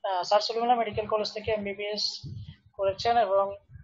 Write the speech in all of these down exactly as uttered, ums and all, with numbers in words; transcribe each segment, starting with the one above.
Sir Salimullah medical college থেকে MBBS করেছেন এবং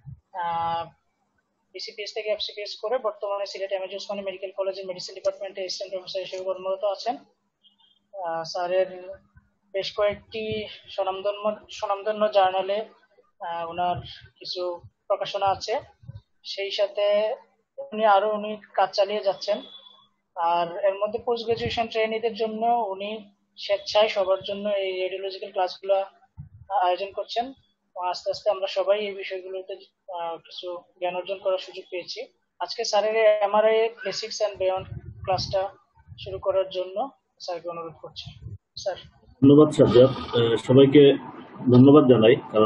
বিসিপিএস থেকে এফসিপিএস করে বর্তমানে সিলেট এমএজি ওসমানী মেডিকেল কলেজের মেডিসিন ডিপার্টমেন্টে অ্যাসিস্ট্যান্ট প্রফেসর হিসেবে কর্মরত আছেন। স্যারের বেশ কয়েকটি স্বনামধন্য স্বনামধন্য জার্নালে ওনার কিছু প্রকাশনা আছে, সেই সাথে উনি আরো উনি কাজ চালিয়ে যাচ্ছেন। আর এর মধ্যে পোস্ট গ্রাজুয়েশন ট্রেনিদের জন্য উনি স্বেচ্ছায় সবার জন্য এই রেডিওলজিক্যাল ক্লাসগুলো আয়োজন করছেন। আস্তে আস্তে আমরা সবাই এই বিষয়গুলোতে কিছু জ্ঞান অর্জন করার সুযোগ পেয়েছি। আজকে স্যারের এমআরআই বেসিক্স এন্ড বিয়ন্ড ক্লাসটা শুরু করার জন্য স্যারকে অনুরোধ করছি। স্যার। ধন্যবাদ সাজ্জাদ, সবাইকে ধন্যবাদ জানাই, কারণ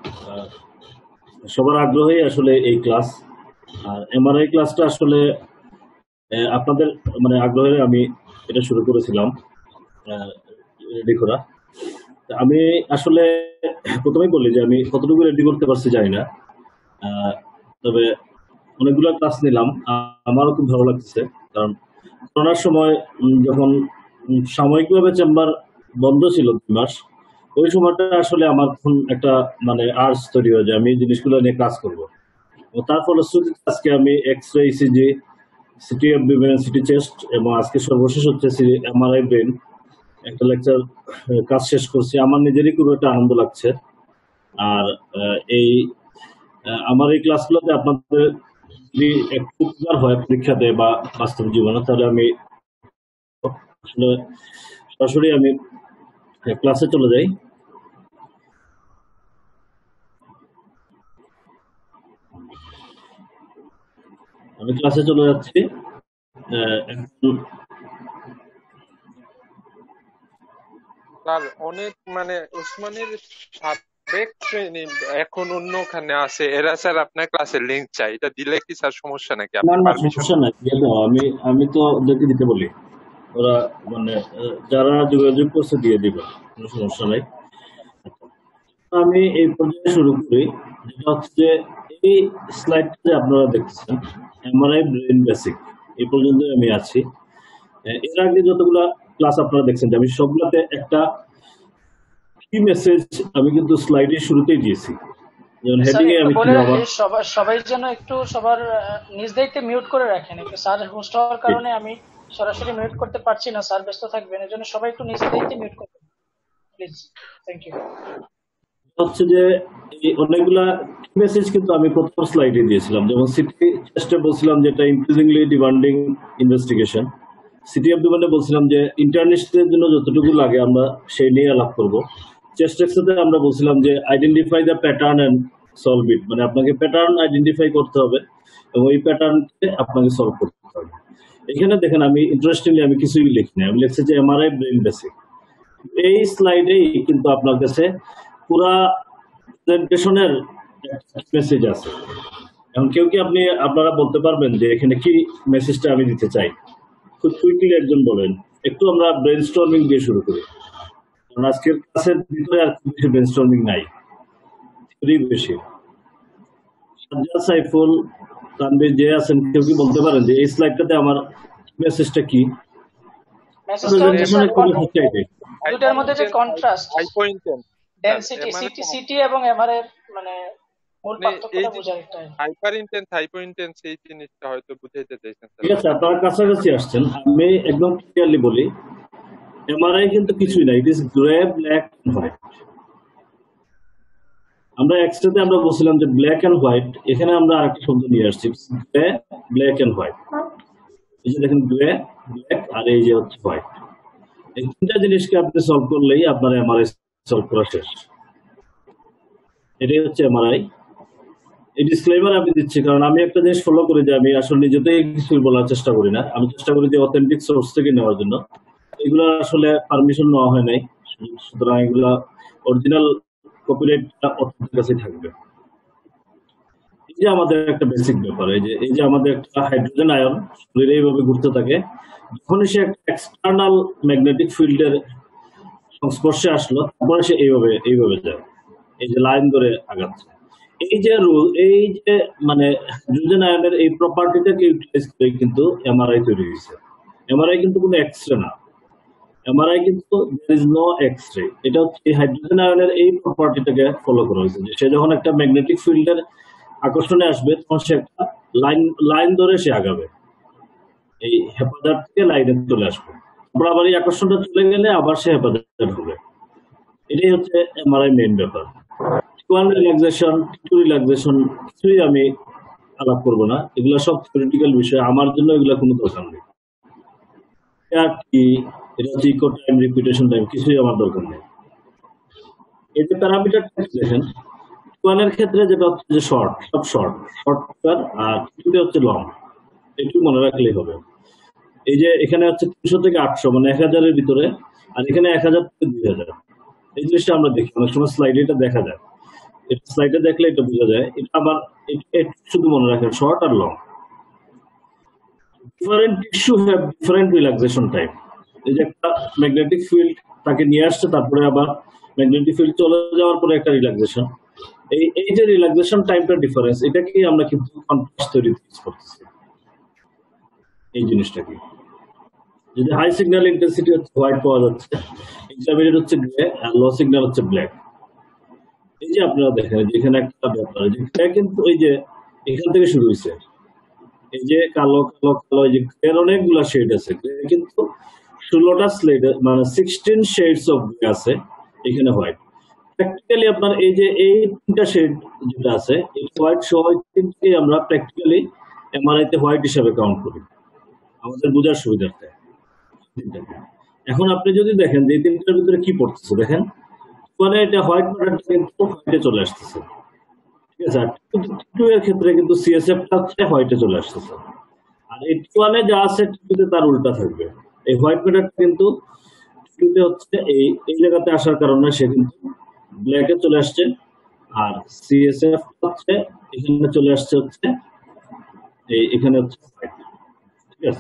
সবার আগ্রহে আসলে এই ক্লাস। আর এমআরআই ক্লাসটা আসলে আপনাদের মানে আগ্রহে আমি এটা শুরু করেছিলাম রেডি করা। আমি আসলে প্রথমেই বলি যে আমি কতটুকু রেডি করতে পারছি জানি না, তবে অনেকগুলো ক্লাস নিলাম, আমারও খুব ভালো লাগছে। কারণ করোনার সময় যখন সাময়িকভাবে চেম্বার বন্ধ ছিল দুই মাস, ওই সময়টা আসলে আমার একটা মানে আর্টস তৈরি হয়ে যায় আমি জিনিসগুলো নিয়ে কাজ করবো। তার ফলশ্রুতিতে আজকে আমি X ray, ECG, CT abdomen, CT chest এবং আজকে সর্বশেষ হচ্ছে এমআরআই ব্রেন একটা লেকচার কাজ শেষ করছি। আমার নিজেরই খুব একটা আনন্দ লাগছে। আর এই আমার এই ক্লাসগুলোতে আপনাদের যদি একটু উপকার হয় পরীক্ষাতে বা বাস্তব জীবনে, তাহলে আমি আসলে সরাসরি আমি ক্লাসে চলে যাই। আমি ক্লাসে চলে যাচ্ছি। স্যার অনেক মানে ওসমানীর সাবেক শ্রেণী এখন অন্যখানে আছে, এরা স্যার আপনার ক্লাসের লিংক চাই, এটা দিলে কি স্যার সমস্যা নাকি? না না সমস্যা নাই, আমি আমি তো ওদেরকে দিতে বলি, ওরা মানে যারা যোগাযোগ করছে দিয়ে দিবে, কোনো সমস্যা নাই। আমি এই পর্যায়ে শুরু করি, যেটা হচ্ছে এই স্লাইডটা যে আপনারা দেখছেন এমআরআই ব্রেন বেসিক, এই পর্যন্ত আমি আছি। এর আগে যতগুলা ক্লাস আপনারা দেখছেন আমি সবগুলাতে একটা কি মেসেজ আমি কিন্তু স্লাইডের শুরুতেই দিয়েছি। যেমন হেডিং এ আমি সবাই সবাই যেন একটু সবার নিজ দায়িত্বে মিউট করে রাখেন। একটু স্যার হোস্ট হওয়ার কারণে আমি সরাসরি মিউট করতে পারছি না, স্যার ব্যস্ত থাকবেন, এজন্য সবাই একটু নিজ দায়িত্বে মিউট করবেন প্লিজ। Thank you. হচ্ছে যে এই অনেকগুলা মেসেজ কিন্তু আমি প্রথম স্লাইডে দিয়েছিলাম, যেমন সিটি চেস্টে বলছিলাম যেটা ইনক্রিজিংলি ডিমান্ডিং ইনভেস্টিগেশন, সিটি অ্যাবডোমেনে বলছিলাম যে ইন্টারনিস্টদের জন্য যতটুকু লাগে আমরা সেই নিয়ে আলাপ করব। চেস্ট এক্সেতে আমরা বলছিলাম যে identify the pattern and solve it, মানে আপনাকে প্যাটার্ন আইডেন্টিফাই করতে হবে এবং এই প্যাটার্নকে আপনাকে সলভ করতে হবে। এখানে দেখেন আমি ইন্টারেস্টিংলি আমি কিছুই লিখিনি, আমি লিখছি যে এমআরআই ব্রেন বেসিক। এই স্লাইডেই কিন্তু আপনার কাছে পুরা প্রেজেন্টেশনের মেসেজ আছে। এখন কেউ কি আপনি আপনারা বলতে পারবেন যে এখানে কি মেসেজটা আমি দিতে চাই? খুব কুইকলি একজন বলেন। একটু আমরা ব্রেনস্টর্মিং দিয়ে শুরু করি, কারণ আজকের ক্লাসের ভিতরে আর খুব বেশি ব্রেনস্টর্মিং নাই, থিওরি বেশি। সাজ্জাদ, সাইফুল, তানভীর যে আছেন, কেউ কি বলতে পারেন যে এই স্লাইডটাতে আমার মেসেজটা কি? প্রেজেন্টেশনের কোন হচ্ছে এটা দুটার মধ্যে যে contrast, hypointense, density, CT CT এবং এমআরআই মানে মূল পার্থক্যটা বোঝার একটা হাইপার ইন্টেন্স হাইপো ইন্টেন্স এই জিনিসটা হয়তো বুঝাইতে চাইছেন। ঠিক আছে, আপনারা কাছাকাছি আসছেন। আমি একদম ক্লিয়ারলি বলি, এমআরআই কিন্তু কিছুই না, it is grey, black and white. আমরা এক্সট্রাতে আমরা বলছিলাম যে ব্ল্যাক এন্ড হোয়াইট, এখানে আমরা আরেকটা শব্দ নিয়ে আসছি, গ্রে, ব্ল্যাক এন্ড হোয়াইট। এই যে দেখেন গ্রে, ব্ল্যাক আর এই যে হচ্ছে হোয়াইট, এই তিনটা জিনিসকে আপনি সলভ করলেই আপনার এমআরআই সলভ করা শেষ। এটাই হচ্ছে এমআরআই। এই ডিসক্লেমার আমি দিচ্ছি কারণ আমি একটা জিনিস ফলো করি যে আমি আসলে নিজেতেই কিছু বলার চেষ্টা করি না, আমি চেষ্টা করি যে অথেন্টিক সোর্স থেকে নেওয়ার জন্য। এগুলো আসলে পারমিশন নেওয়া হয় নাই, সুতরাং এগুলা অরিজিনাল কপিরাইটটা অথেন্টিক কাছে থাকবে। এই যে আমাদের একটা বেসিক ব্যাপার, এই যে এই যে আমাদের একটা হাইড্রোজেন আয়ন শরীরে এইভাবে ঘুরতে থাকে, যখনই সে একটা এক্সটার্নাল ম্যাগনেটিক ফিল্ডের সংস্পর্শে আসলো তারপরে সে এইভাবে এইভাবে যায়, এই যে লাইন ধরে আগাচ্ছে। এই যে রুল, এই যে মানে হাইড্রোজেন আয়নের এই প্রপার্টিটাকে ইউটিলাইজ করে কিন্তু এমআরআই তৈরি হয়েছে। এমআরআই কিন্তু কোনো এক্সরে না, এমআরআই কিন্তু there is no এক্স-রে। এটা হচ্ছে এই হাইড্রোজেন আয়নের এই প্রপার্টিটাকে ফলো করা হয়েছে যে সে যখন একটা ম্যাগনেটিক ফিল্ডের আকর্ষণে আসবে তখন সে একটা লাইন লাইন ধরে সে আগাবে, এই হেফাজত থেকে লাইনে চলে আসবে, তারপর আবার এই আকর্ষণটা চলে গেলে আবার সে হেফাজত হবে। এটাই হচ্ছে এমআরআই মেইন ব্যাপার। ওয়ান রিল্যাক্সেশন, টু রিল্যাক্সেশন কিছুই আমি আলাপ করবো না, এগুলো সব থিওরিটিক্যাল বিষয়, আমার জন্য এগুলো কোনো দরকার নেই। কি এটা হচ্ছে ইকো টাইম, রিপিটেশন টাইম, কিছুই আমার দরকার নেই। এই যে প্যারামিটার দেখেন, ওয়ানের ক্ষেত্রে যেটা হচ্ছে যে শর্ট, সব শর্ট শর্ট আর টুতে হচ্ছে লং, একটু মনে রাখলেই হবে। এই যে এখানে হচ্ছে তিনশো থেকে আটশো মানে এক হাজারের ভিতরে, আর এখানে এক হাজার থেকে দুই হাজার। এই জিনিসটা আমরা দেখি অনেক সময় স্লাইডে এটা দেখা যায়, এটা স্লাইডে দেখলে এটা বোঝা যায়। এটা আবার শুধু মনে রাখেন শর্ট আর long. Different tissue have different relaxation time. এই যে একটা ম্যাগনেটিক ফিল্ড তাকে নিয়ে আসছে, তারপরে আবার ম্যাগনেটিক ফিল্ড চলে যাওয়ার পরে একটা রিল্যাক্সেশন, এই এই যে রিল্যাক্সেশন টাইমটা ডিফারেন্স, এটাকেই আমরা কিন্তু কন্ট্রাস্ট তৈরিতে ইউজ করতেছি। এই জিনিসটা কি, যদি হাই সিগন্যাল ইন্টেন্সিটি হচ্ছে হোয়াইট পাওয়া যাচ্ছে, ইন্টারমিডিয়েট হচ্ছে গ্রে, আর লো সিগন্যাল হচ্ছে ব্ল্যাক। এই যে আপনারা দেখেন যেখানে একটা ব্যাপার, যে গ্রে কিন্তু ওই যে এখান থেকে শুরু হয়েছে, এই যে কালো কালো কালো, এই যে গ্রের অনেকগুলা শেড আছে, গ্রে কিন্তু ষোলোটা স্লেড মানে সিক্সটিন শেডস অফ গ্রে আছে এখানে হোয়াইট। প্র্যাকটিক্যালি আপনার এই যে এই তিনটা শেড যেটা আছে, এই হোয়াইট সহ তিনটাকে আমরা প্র্যাকটিক্যালি এমআরআই তে হোয়াইট হিসাবে কাউন্ট করি আমাদের বোঝার সুবিধার্থে। এখন আপনি যদি দেখেন যে এই তিনটার ভিতরে কি পড়তেছে, দেখেন মানে এটা হোয়াইট ম্যাটারটা কিন্তু হোয়াইটে চলে আসতেছে, ঠিক আছে। আর টু এর ক্ষেত্রে কিন্তু সিএসএফটা হচ্ছে হোয়াইটে চলে আসতেছে, আর এই টু ওয়ানে যা আছে টুতে তার উল্টা থাকবে। এই হোয়াইট ম্যাটারটা কিন্তু টুতে হচ্ছে এই এই জায়গাতে আসার কারণে সে কিন্তু ব্ল্যাকে চলে আসছে, আর সিএসএফ হচ্ছে এখানে চলে আসছে হচ্ছে এই এখানে হচ্ছে হোয়াইট, ঠিক আছে।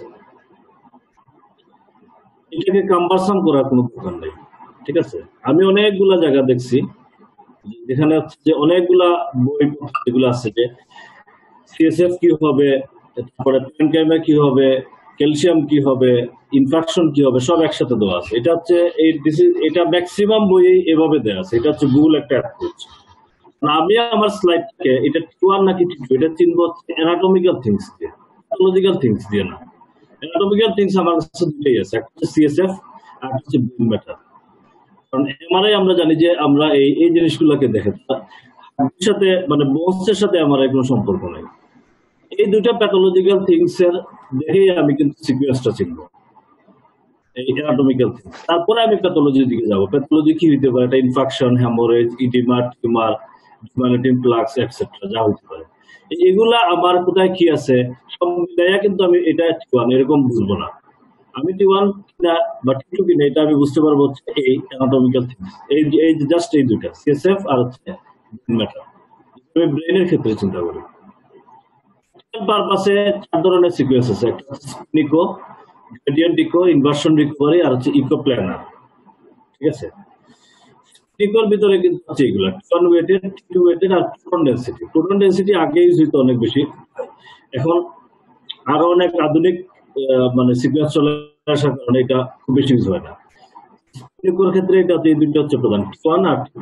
এটাকে কম্পারসন করার কোনো দরকার নেই, ঠিক আছে। আমি অনেকগুলা জায়গা দেখছি যেখানে হচ্ছে যে অনেকগুলা বই যেগুলো আছে যে সিএসএফ কি হবে, তারপরে প্যানকাইমা কি হবে, ক্যালসিয়াম কি হবে, ইনফ্রাকশন কি হবে, সব একসাথে দেওয়া আছে। এটা হচ্ছে এই এটা ম্যাক্সিমাম বইয়ে এভাবে দেওয়া আছে। এটা হচ্ছে গুগল একটা অ্যাপ্রোচ। আমি আমার স্লাইডটাকে এটা টুয়ার নাকি টু এটা চিনবো হচ্ছে অ্যানাটমিক্যাল থিংস দিয়ে, প্যাথোলজিক্যাল থিংস দিয়ে না। অ্যানাটমিক্যাল থিংস আমার কাছে দুটোই আছে, একটা হচ্ছে সিএসএফ আর একটা হচ্ছে ব্রেন ম্যাটার। কারণ এমআরআই আমরা জানি যে আমরা এই এই জিনিসগুলোকে দেখে সাথে মানে বোনসের সাথে এমআরআই কোনো সম্পর্ক নেই। এই দুটো প্যাথোলজিক্যাল থিংস এর দেখেই আমি কিন্তু সিকোয়েন্সটা চিনবো, এই অ্যানাটমিক্যাল থিংস। তারপরে আমি প্যাথোলজির দিকে যাবো। প্যাথোলজি কি হইতে পারে, এটা infection, haemorrhage, oedema, tumour, demyelinating plaques etcetera যা হইতে পারে। এগুলা আমার কোথায় কি আছে সব মিলাইয়া কিন্তু আমি এটা টিওয়ান এরকম বুঝবো না। আমি টিওয়ান কিনা বা টিটু কিনা এটা আমি বুঝতে পারবো হচ্ছে এই অ্যানাটমিক্যাল থিংস, এই এই জাস্ট এই দুটা সিএসএফ আর হচ্ছে ম্যাটার। আমি ব্রেনের ক্ষেত্রে চিন্তা করি। পারপাসে চার ধরনের সিকোয়েন্স আছে, একটা হচ্ছে spin echo, gradient echo, inversion recovery আর হচ্ছে ইকো প্ল্যানার, ঠিক আছে। স্পিনিকোর ভিতরে কিন্তু আছে এগুলা টন ওয়েটেড, টু ওয়েটেড আর প্রোটন ডেনসিটি। প্রোটন ডেনসিটি আগে ইউজ হইতো অনেক বেশি, এখন আরো অনেক আধুনিক মানে সিকোয়েন্স চলে আসার কারণে এটা খুব বেশি ইউজ হয় না। স্পিনিকোর ক্ষেত্রে এটা এই দুইটা হচ্ছে প্রধান, ওয়ান আর টু।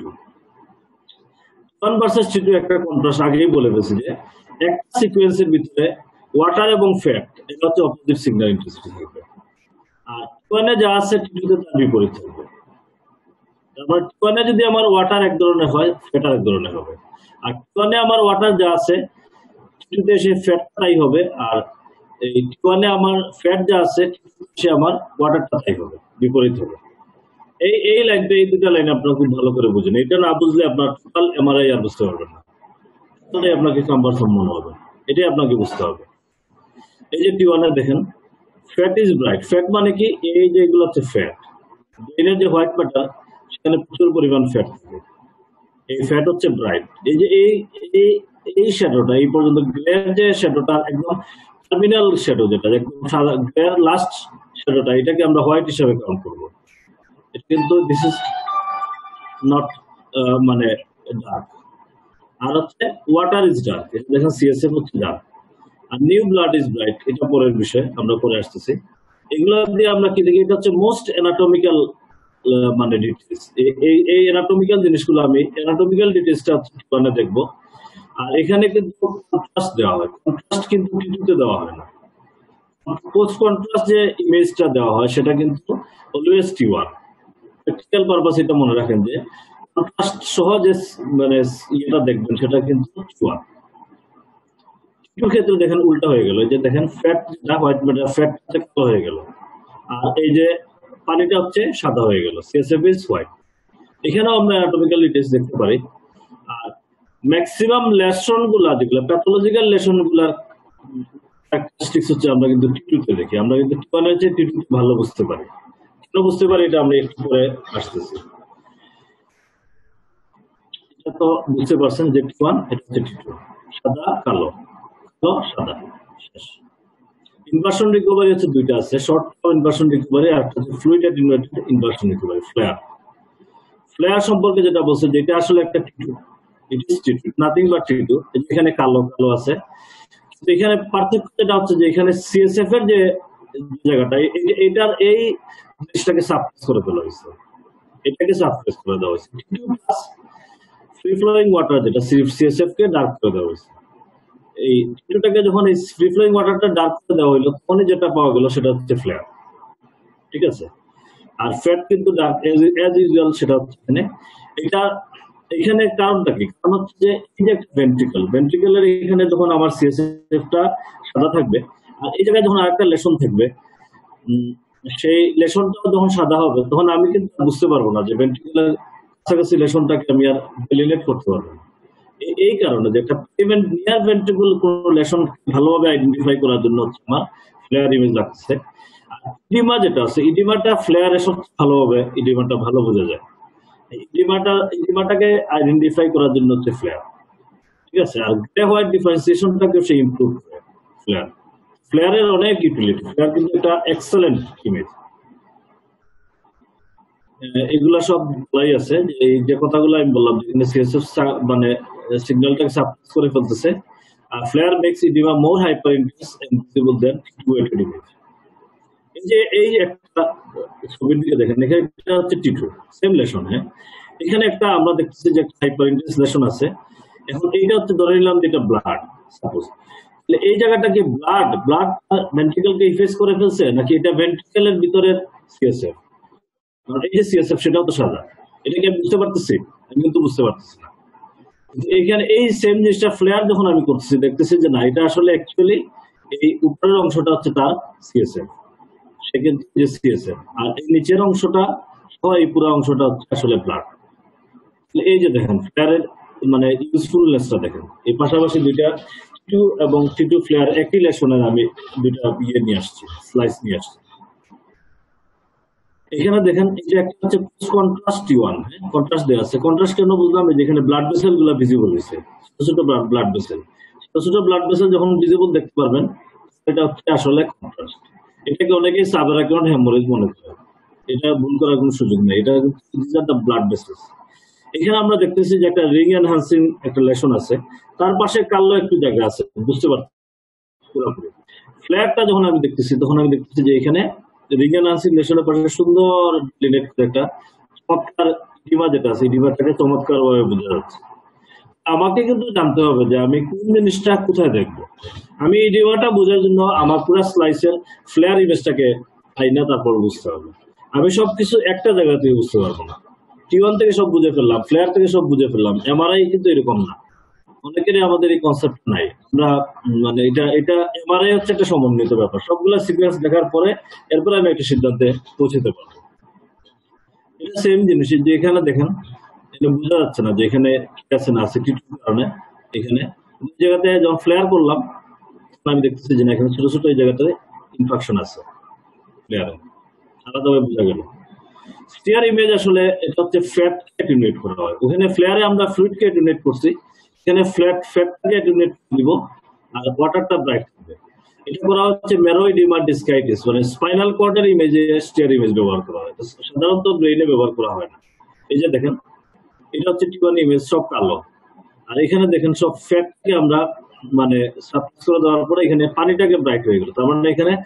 ওয়ান ভার্সেস টু একটা কন্ট্রাস্ট আগেই বলে গেছি যে একটা সিকোয়েন্সের ভিতরে ওয়াটার এবং ফ্যাট এটা হচ্ছে অপোজিট সিগন্যাল ইন্টেন্সিটি থাকবে, আর টুয়ানে যা আছে টুতে তার বিপরীত থাকবে। তারপর টুয়ানে যদি আমার ওয়াটার এক ধরনের হয়, ফ্যাট আর এক ধরনের হবে। আর টুয়ানে আমার ওয়াটার যা আছে টুতে সে ফ্যাটটাই হবে, আর এই টুয়ানে আমার ফ্যাট যা আছে সে আমার ওয়াটারটা তাই হবে, বিপরীত হবে। এই এই লাইনটা, এই দুটা লাইন আপনারা খুব ভালো করে বুঝেন। এটা না বুঝলে আপনার টোটাল এমআরআই আর বুঝতে পারবেন না, এটাই আপনাকে কম্পারসন মনে হবে, এটাই আপনাকে বুঝতে হবে। এই যে টি ওয়ানে দেখেন ফ্যাট ইজ ব্রাইট, ফ্যাট মানে কি, এই যে এগুলো হচ্ছে ফ্যাট, ব্রেনের যে হোয়াইট ম্যাটার সেখানে প্রচুর পরিমাণ ফ্যাট থাকে, এই ফ্যাট হচ্ছে ব্রাইট। এই যে এই এই এই শ্যাডোটা এই পর্যন্ত গ্রের যে শ্যাডোটা একদম টার্মিনাল শ্যাডো, যেটা একদম সাদা গ্রের লাস্ট শ্যাডোটা, এটাকে আমরা হোয়াইট হিসেবে কাউন্ট করবো। কিন্তু দিস ইজ নট মানে ডার্ক। আর হচ্ছে ওয়াটার ইজ ডার্ক, দেখেন সিএসএফ হচ্ছে ডার্ক। আর নিউ ব্লাড ইজ ব্রাইট, এটা পরের বিষয়, আমরা পরে আসতেছি। এগুলো দিয়ে আমরা কি দেখি, এটা হচ্ছে মোস্ট অ্যানাটমিক্যাল মানে ডিটেলস। এই এই অ্যানাটমিক্যাল জিনিসগুলো আমি অ্যানাটমিক্যাল ডিটেলসটা মানে দেখবো। আর এখানে কিন্তু কন্ট্রাস্ট দেওয়া হয়, কন্ট্রাস্ট কিন্তু টিটুতে দেওয়া হয় না। পোস্ট কন্ট্রাস্ট যে ইমেজটা দেওয়া হয় সেটা কিন্তু always T one. Practical purpose এটা মনে রাখেন যে কন্ট্রাস্ট সহ যে মানে ইয়েটা দেখবেন সেটা কিন্তু টি ওয়ান। টিটুর ক্ষেত্রে দেখেন উল্টা হয়ে গেল, যে দেখেন ফ্যাট যেটা হোয়াইট ম্যাটার ফ্যাট কালো হয়ে গেল, আর এই যে পানিটা হচ্ছে সাদা হয়ে গেল, সিএসএফ ইজ হোয়াইট। এখানেও আমরা অ্যানাটমিক্যাল ডিটেইলস দেখতে পারি। আর ম্যাক্সিমাম লেসন গুলা যেগুলো প্যাথোলজিক্যাল লেসন গুলার ক্যারেক্টারিস্টিক্স হচ্ছে আমরা কিন্তু টিটুতে দেখি, আমরা কিন্তু টিপানে হচ্ছে টিটুতে ভালো বুঝতে পারি। কেন বুঝতে পারি এটা আমরা একটু পরে আসতেছি। এটা তো বুঝতে পারছেন যে টি ওয়ান এটা হচ্ছে টি টু, সাদা কালো, কালো সাদা, শেষ। ইনভার্সন রিকভারি হচ্ছে দুইটা আছে, শর্ট টার্ম ইনভার্সন রিকভারি আর একটা হচ্ছে fluid attenuated inversion recovery, FLAIR. FLAIR সম্পর্কে যেটা বলছে যে এটা আসলে একটা T two, it is T two, nothing but T two. এখানে কালো কালো আছে, এখানে পার্থক্য যেটা হচ্ছে যে এখানে সিএসএফ এর যে জায়গাটা এটার এই জিনিসটাকে সাপ্রেস করে দেওয়া হয়েছে, এটাকে সাপ্রেস করে দেওয়া হয়েছে। ফ্রি ফ্লোয়িং ওয়াটার যেটা সিএসএফ কে ডার্ক করে দেওয়া হয়েছে। এই টিটুটাকে যখন এই ফ্রি ফ্লোয়িং ওয়াটারটা ডার্ক করে দেওয়া হইলো তখনই যেটা পাওয়া গেল সেটা হচ্ছে ফ্লেয়ার, ঠিক আছে। আর ফ্যাট কিন্তু ডার্ক এজ ইউজুয়াল, সেটা হচ্ছে এখানে। এটা এখানে কারণটা কি? কারণ হচ্ছে যে এই যে একটা ভেন্ট্রিকল, ভেন্ট্রিকলের এখানে যখন আমার সিএসএফটা সাদা থাকবে আর এই জায়গায় যখন আরেকটা লেশন থাকবে, সেই লেশনটা যখন সাদা হবে তখন আমি কিন্তু বুঝতে পারবো না যে ভেন্ট্রিকলের কাছাকাছি লেশনটাকে আমি আর ডেলিনেট করতে পারবো না। এই কারণে যে একটা নিয়ার ভেন্ট্রিকল কোন লেশন ভালোভাবে আইডেন্টিফাই করার জন্য হচ্ছে আমার ফ্লেয়ার ইমেজ লাগছে। ইডিমা যেটা আছে, ইডিমাটা ফ্লেয়ারে সবচেয়ে ভালোভাবে ইডিমাটা ভালো বোঝা যায়। ইডিমাটা ইডিমাটাকে আইডেন্টিফাই করার জন্য হচ্ছে ফ্লেয়ার, ঠিক আছে। আর গ্রে হোয়াইট ডিফারেন্সিয়েশনটাকে সে ইমপ্রুভ করে ফ্লেয়ার। ফ্লেয়ারের অনেক ইউটিলিটি, ফ্লেয়ার কিন্তু একটা এক্সেলেন্ট ইমেজ। এগুলা সব বলাই আছে, এই যে কথাগুলো আমি বললাম যেখানে সিএসএফ মানে সিগন্যালটাকে সাপ্রেস করে ফেলতেছে। আর FLAIR makes oedema more hyper intense and visible than T two image. এই যে এই একটা ছবির দিকে দেখেন, এখানে এটা হচ্ছে টিটু, সেম লেশন। হ্যাঁ, এখানে একটা আমরা দেখতেছি যে হাইপার ইন্টেন্স লেশন আছে। এখন এইটা হচ্ছে ধরে নিলাম যে এটা ব্লাড, সাপোজ। এই জায়গাটা কি ব্লাড ব্লাড ভেন্ট্রিকলকে ইফেক্ট করে ফেলছে নাকি এটা ভেন্ট্রিকলের ভিতরের সিএসএফ? এই যে সিএসএফ সেটাও তো সাদা, এটাকে আমি বুঝতে পারতেছি? আমি কিন্তু বুঝতে পারতেছি না। এখানে এই সেম জিনিসটা ফ্লেয়ার যখন আমি করতেছি দেখতেছি যে না, এটা আসলে অ্যাকচুয়ালি এই উপরের অংশটা হচ্ছে তার সিএসএফ, সে কিন্তু যে সিএসএফ, আর এই নিচের অংশটা সহ এই পুরো অংশটা হচ্ছে আসলে ব্লাড। এই যে দেখেন ফ্লেয়ারের মানে ইউজফুলনেসটা দেখেন। এই পাশাপাশি দুইটা টিটু এবং টিটু ফ্লেয়ার একই লেশনের আমি দুইটা ইয়ে নিয়ে আসছি, স্লাইস নিয়ে আসছি। এখানে দেখেন এই যে একটা হচ্ছে কন্ট্রাস্ট টি ওয়ান, কন্ট্রাস্ট দেওয়া আছে। কন্ট্রাস্ট কেন বুঝলাম? যেখানে ব্লাড ভেসেল গুলো ভিজিবল হয়েছে, ছোট ছোট ব্লাড ভেসেল, ছোট ছোট ব্লাড ভেসেল যখন ভিজিবল দেখতে পারবেন এটা হচ্ছে আসলে কন্ট্রাস্ট। এটাকে অনেকেই সাবঅ্যাকুইট হেমোরেজ মনে করে, এটা ভুল করার কোনো সুযোগ নেই, এটা ব্লাড ভেসেলস। এখানে আমরা দেখতেছি যে একটা রিং এনহান্সিং একটা লেশন আছে, তার পাশে কালো একটু জায়গা আছে, বুঝতে পারছি পুরোপুরি। ফ্ল্যাটটা যখন আমি দেখতেছি তখন আমি দেখতেছি যে এখানে রিং এনহান্সিং লেশনের পাশে সুন্দর ডিলেট একটা চমৎকার ইডিমা যেটা আছে, ইডিমাটাকে চমৎকার ভাবে বোঝা যাচ্ছে। আমাকে কিন্তু জানতে হবে যে আমি কোন জিনিসটা কোথায় দেখবো। আমি ইডিমাটা বোঝার জন্য আমার পুরো স্লাইসের ফ্লেয়ার ইমেজটাকে আইনা তারপর বুঝতে হবে। আমি সবকিছু একটা জায়গা থেকে বুঝতে পারবো না। টি ওয়ান থেকে সব বুঝে ফেললাম, ফ্লেয়ার থেকে সব বুঝে ফেললাম, এমআরআই কিন্তু এরকম না। অনেকেরই আমাদের এই কনসেপ্ট নাই। আমরা মানে এটা এটা এমআরআই হচ্ছে একটা সমন্বিত ব্যাপার, সবগুলা সিকোয়েন্স দেখার পরে এরপরে আমি একটা সিদ্ধান্তে পৌঁছতে পারবো। এটা সেম জিনিস যে এখানে দেখেন, এটা বোঝা যাচ্ছে না যে এখানে ঠিক আছে না আছে টিটুর কারণে। এখানে জায়গাতে যখন ফ্লেয়ার করলাম আমি দেখতেছি যে না, এখানে ছোট ছোট এই জায়গাটাতে ইনফেকশন আছে, ফ্লেয়ারে আলাদাভাবে বোঝা গেল। স্টিয়ার ইমেজ আসলে এটা হচ্ছে ফ্যাট অ্যাটেনুয়েট করা হয়। ওখানে ফ্লেয়ারে আমরা ফ্লুইডকে অ্যাটেনুয়েট করছি, এখানে ফ্ল্যাট ফ্যাটকে অ্যাটেনুয়েট দিব আর ওয়াটারটা ব্রাইট থাকবে। এটা করা হচ্ছে মেরোইডিমা ডিসকাইটিস, মানে স্পাইনাল কর্ডের ইমেজে স্টিয়ার ইমেজ ব্যবহার করা হয়, সাধারণত ব্রেইনে ব্যবহার করা হয় না। এই যে দেখেন এটা হচ্ছে টি ওয়ান ইমেজ, সব কালো। আর এখানে দেখেন সব ফ্যাটকে আমরা মানে সাবস্ক্রাইব করে দেওয়ার পরে এখানে পানিটাকে ব্রাইট হয়ে গেল, তার মানে এখানে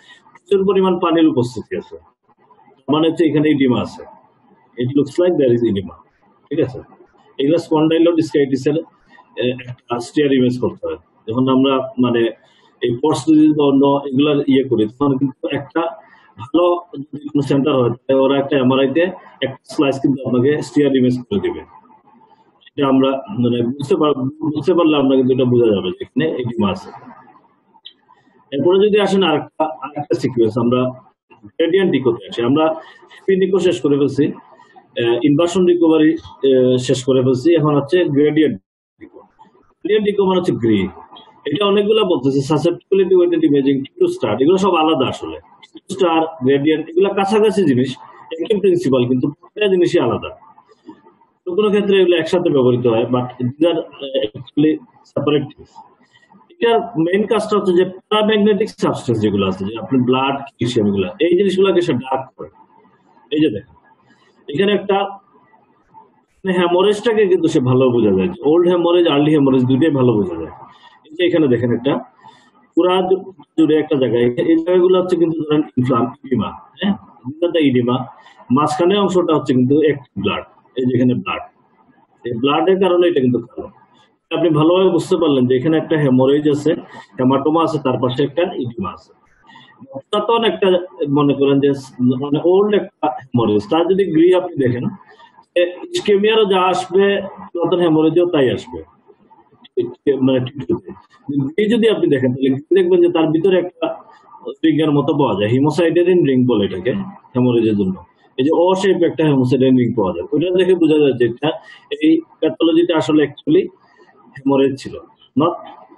প্রচুর পরিমাণ পানির উপস্থিতি আছে, মানে হচ্ছে এখানে ইডিমা আছে। It looks like there is oedema, ঠিক আছে। এগুলো স্পন্ডাইলোডিসকাইটিস এর একটা স্টিয়ার ইমেজ করতে হয়। যখন আমরা মানে এই কোর্স যদি অন্য এগুলা ইয়ে করি, তখন কিন্তু একটা ভালো যদি কোনো সেন্টার হয়, তাহলে ওরা একটা এমআরআই তে একটা স্লাইস কিন্তু আপনাকে স্টিয়ার ইমেজ করে দিবে। এটা আমরা মানে বুঝতে পার বুঝতে পারলে আমরা কিন্তু এটা বোঝা যাবে যে এখানে এডিমা আছে। এরপরে যদি আসেন আরেকটা আরেকটা সিকোয়েন্স, আমরা গ্রেডিয়েন্ট ডিকোতে আসি। আমরা ফিনিকো শেষ করে ফেলছি, ইনভার্সন রিকভারি শেষ করে ফেলছি, এখন হচ্ছে গ্রেডিয়েন্ট ডিকো। গ্রেডিয়েন্ট ডিকো মানে হচ্ছে গ্রি। এটা অনেকগুলো বলতেছে, susceptibility weighted imaging, two star, এগুলো সব আলাদা আসলে। স্টার, গ্রেডিয়েন্ট এগুলো কাছাকাছি জিনিস, একই প্রিন্সিপাল, কিন্তু প্রত্যেকটা জিনিসই আলাদা। তো কোনো ক্ষেত্রে এগুলো একসাথে ব্যবহৃত হয়, but this are actually separate things. এটার মেইন কাজটা হচ্ছে যে প্যারাম্যাগনেটিক সাবস্টেন্স যেগুলো আছে, যে আপনি ব্লাড, ক্যালসিয়াম, এগুলো এই জিনিসগুলোকে সে ডার্ক করে। এই যে দেখেন এখানে একটা হ্যামোরেজটাকে কিন্তু সে ভালো বোঝা যায়, ওল্ড হ্যামোরেজ, আর্লি হ্যামোরেজ দুইটাই ভালো বোঝা যায়। এই যে এখানে দেখেন একটা পুরা জুড়ে একটা জায়গায়, এই জায়গাগুলো হচ্ছে কিন্তু ধরেন ইনফ্লাম ইডিমা, হ্যাঁ, ইডিমা। মাঝখানে অংশটা হচ্ছে কিন্তু একটি ব্লাড, এই যে এখানে ব্লাড, এই ব্লাডের কারণে এটা কিন্তু কালো। আপনি ভালোভাবে বুঝতে পারলেন যে এখানে একটা হেমোরেজ আছে, হেমাটোমা আছে, তার পাশে একটা ইডিমা আছে। পুরাতন একটা মনে করেন যে মানে ওল্ড একটা হেমোরেজ, তার যদি গ্রি আপনি দেখেন, ইস্কেমিয়ারও যা আসবে পুরাতন হেমোরেজও তাই আসবে। মানে গ্রি যদি আপনি দেখেন, তাহলে দেখবেন যে তার ভিতরে একটা রিংয়ের মতো পাওয়া যায়, হিমোসাইডারিন রিং বলে এটাকে হেমোরেজের জন্য। এই যে ও শেপ একটা হেমোসাইডারিন রিং পাওয়া যায়, ওইটা দেখে বোঝা যায় যে এটা এই প্যাথোলজিটা আসলে অ্যাকচুয়ালি হেমোরেজ ছিল, নট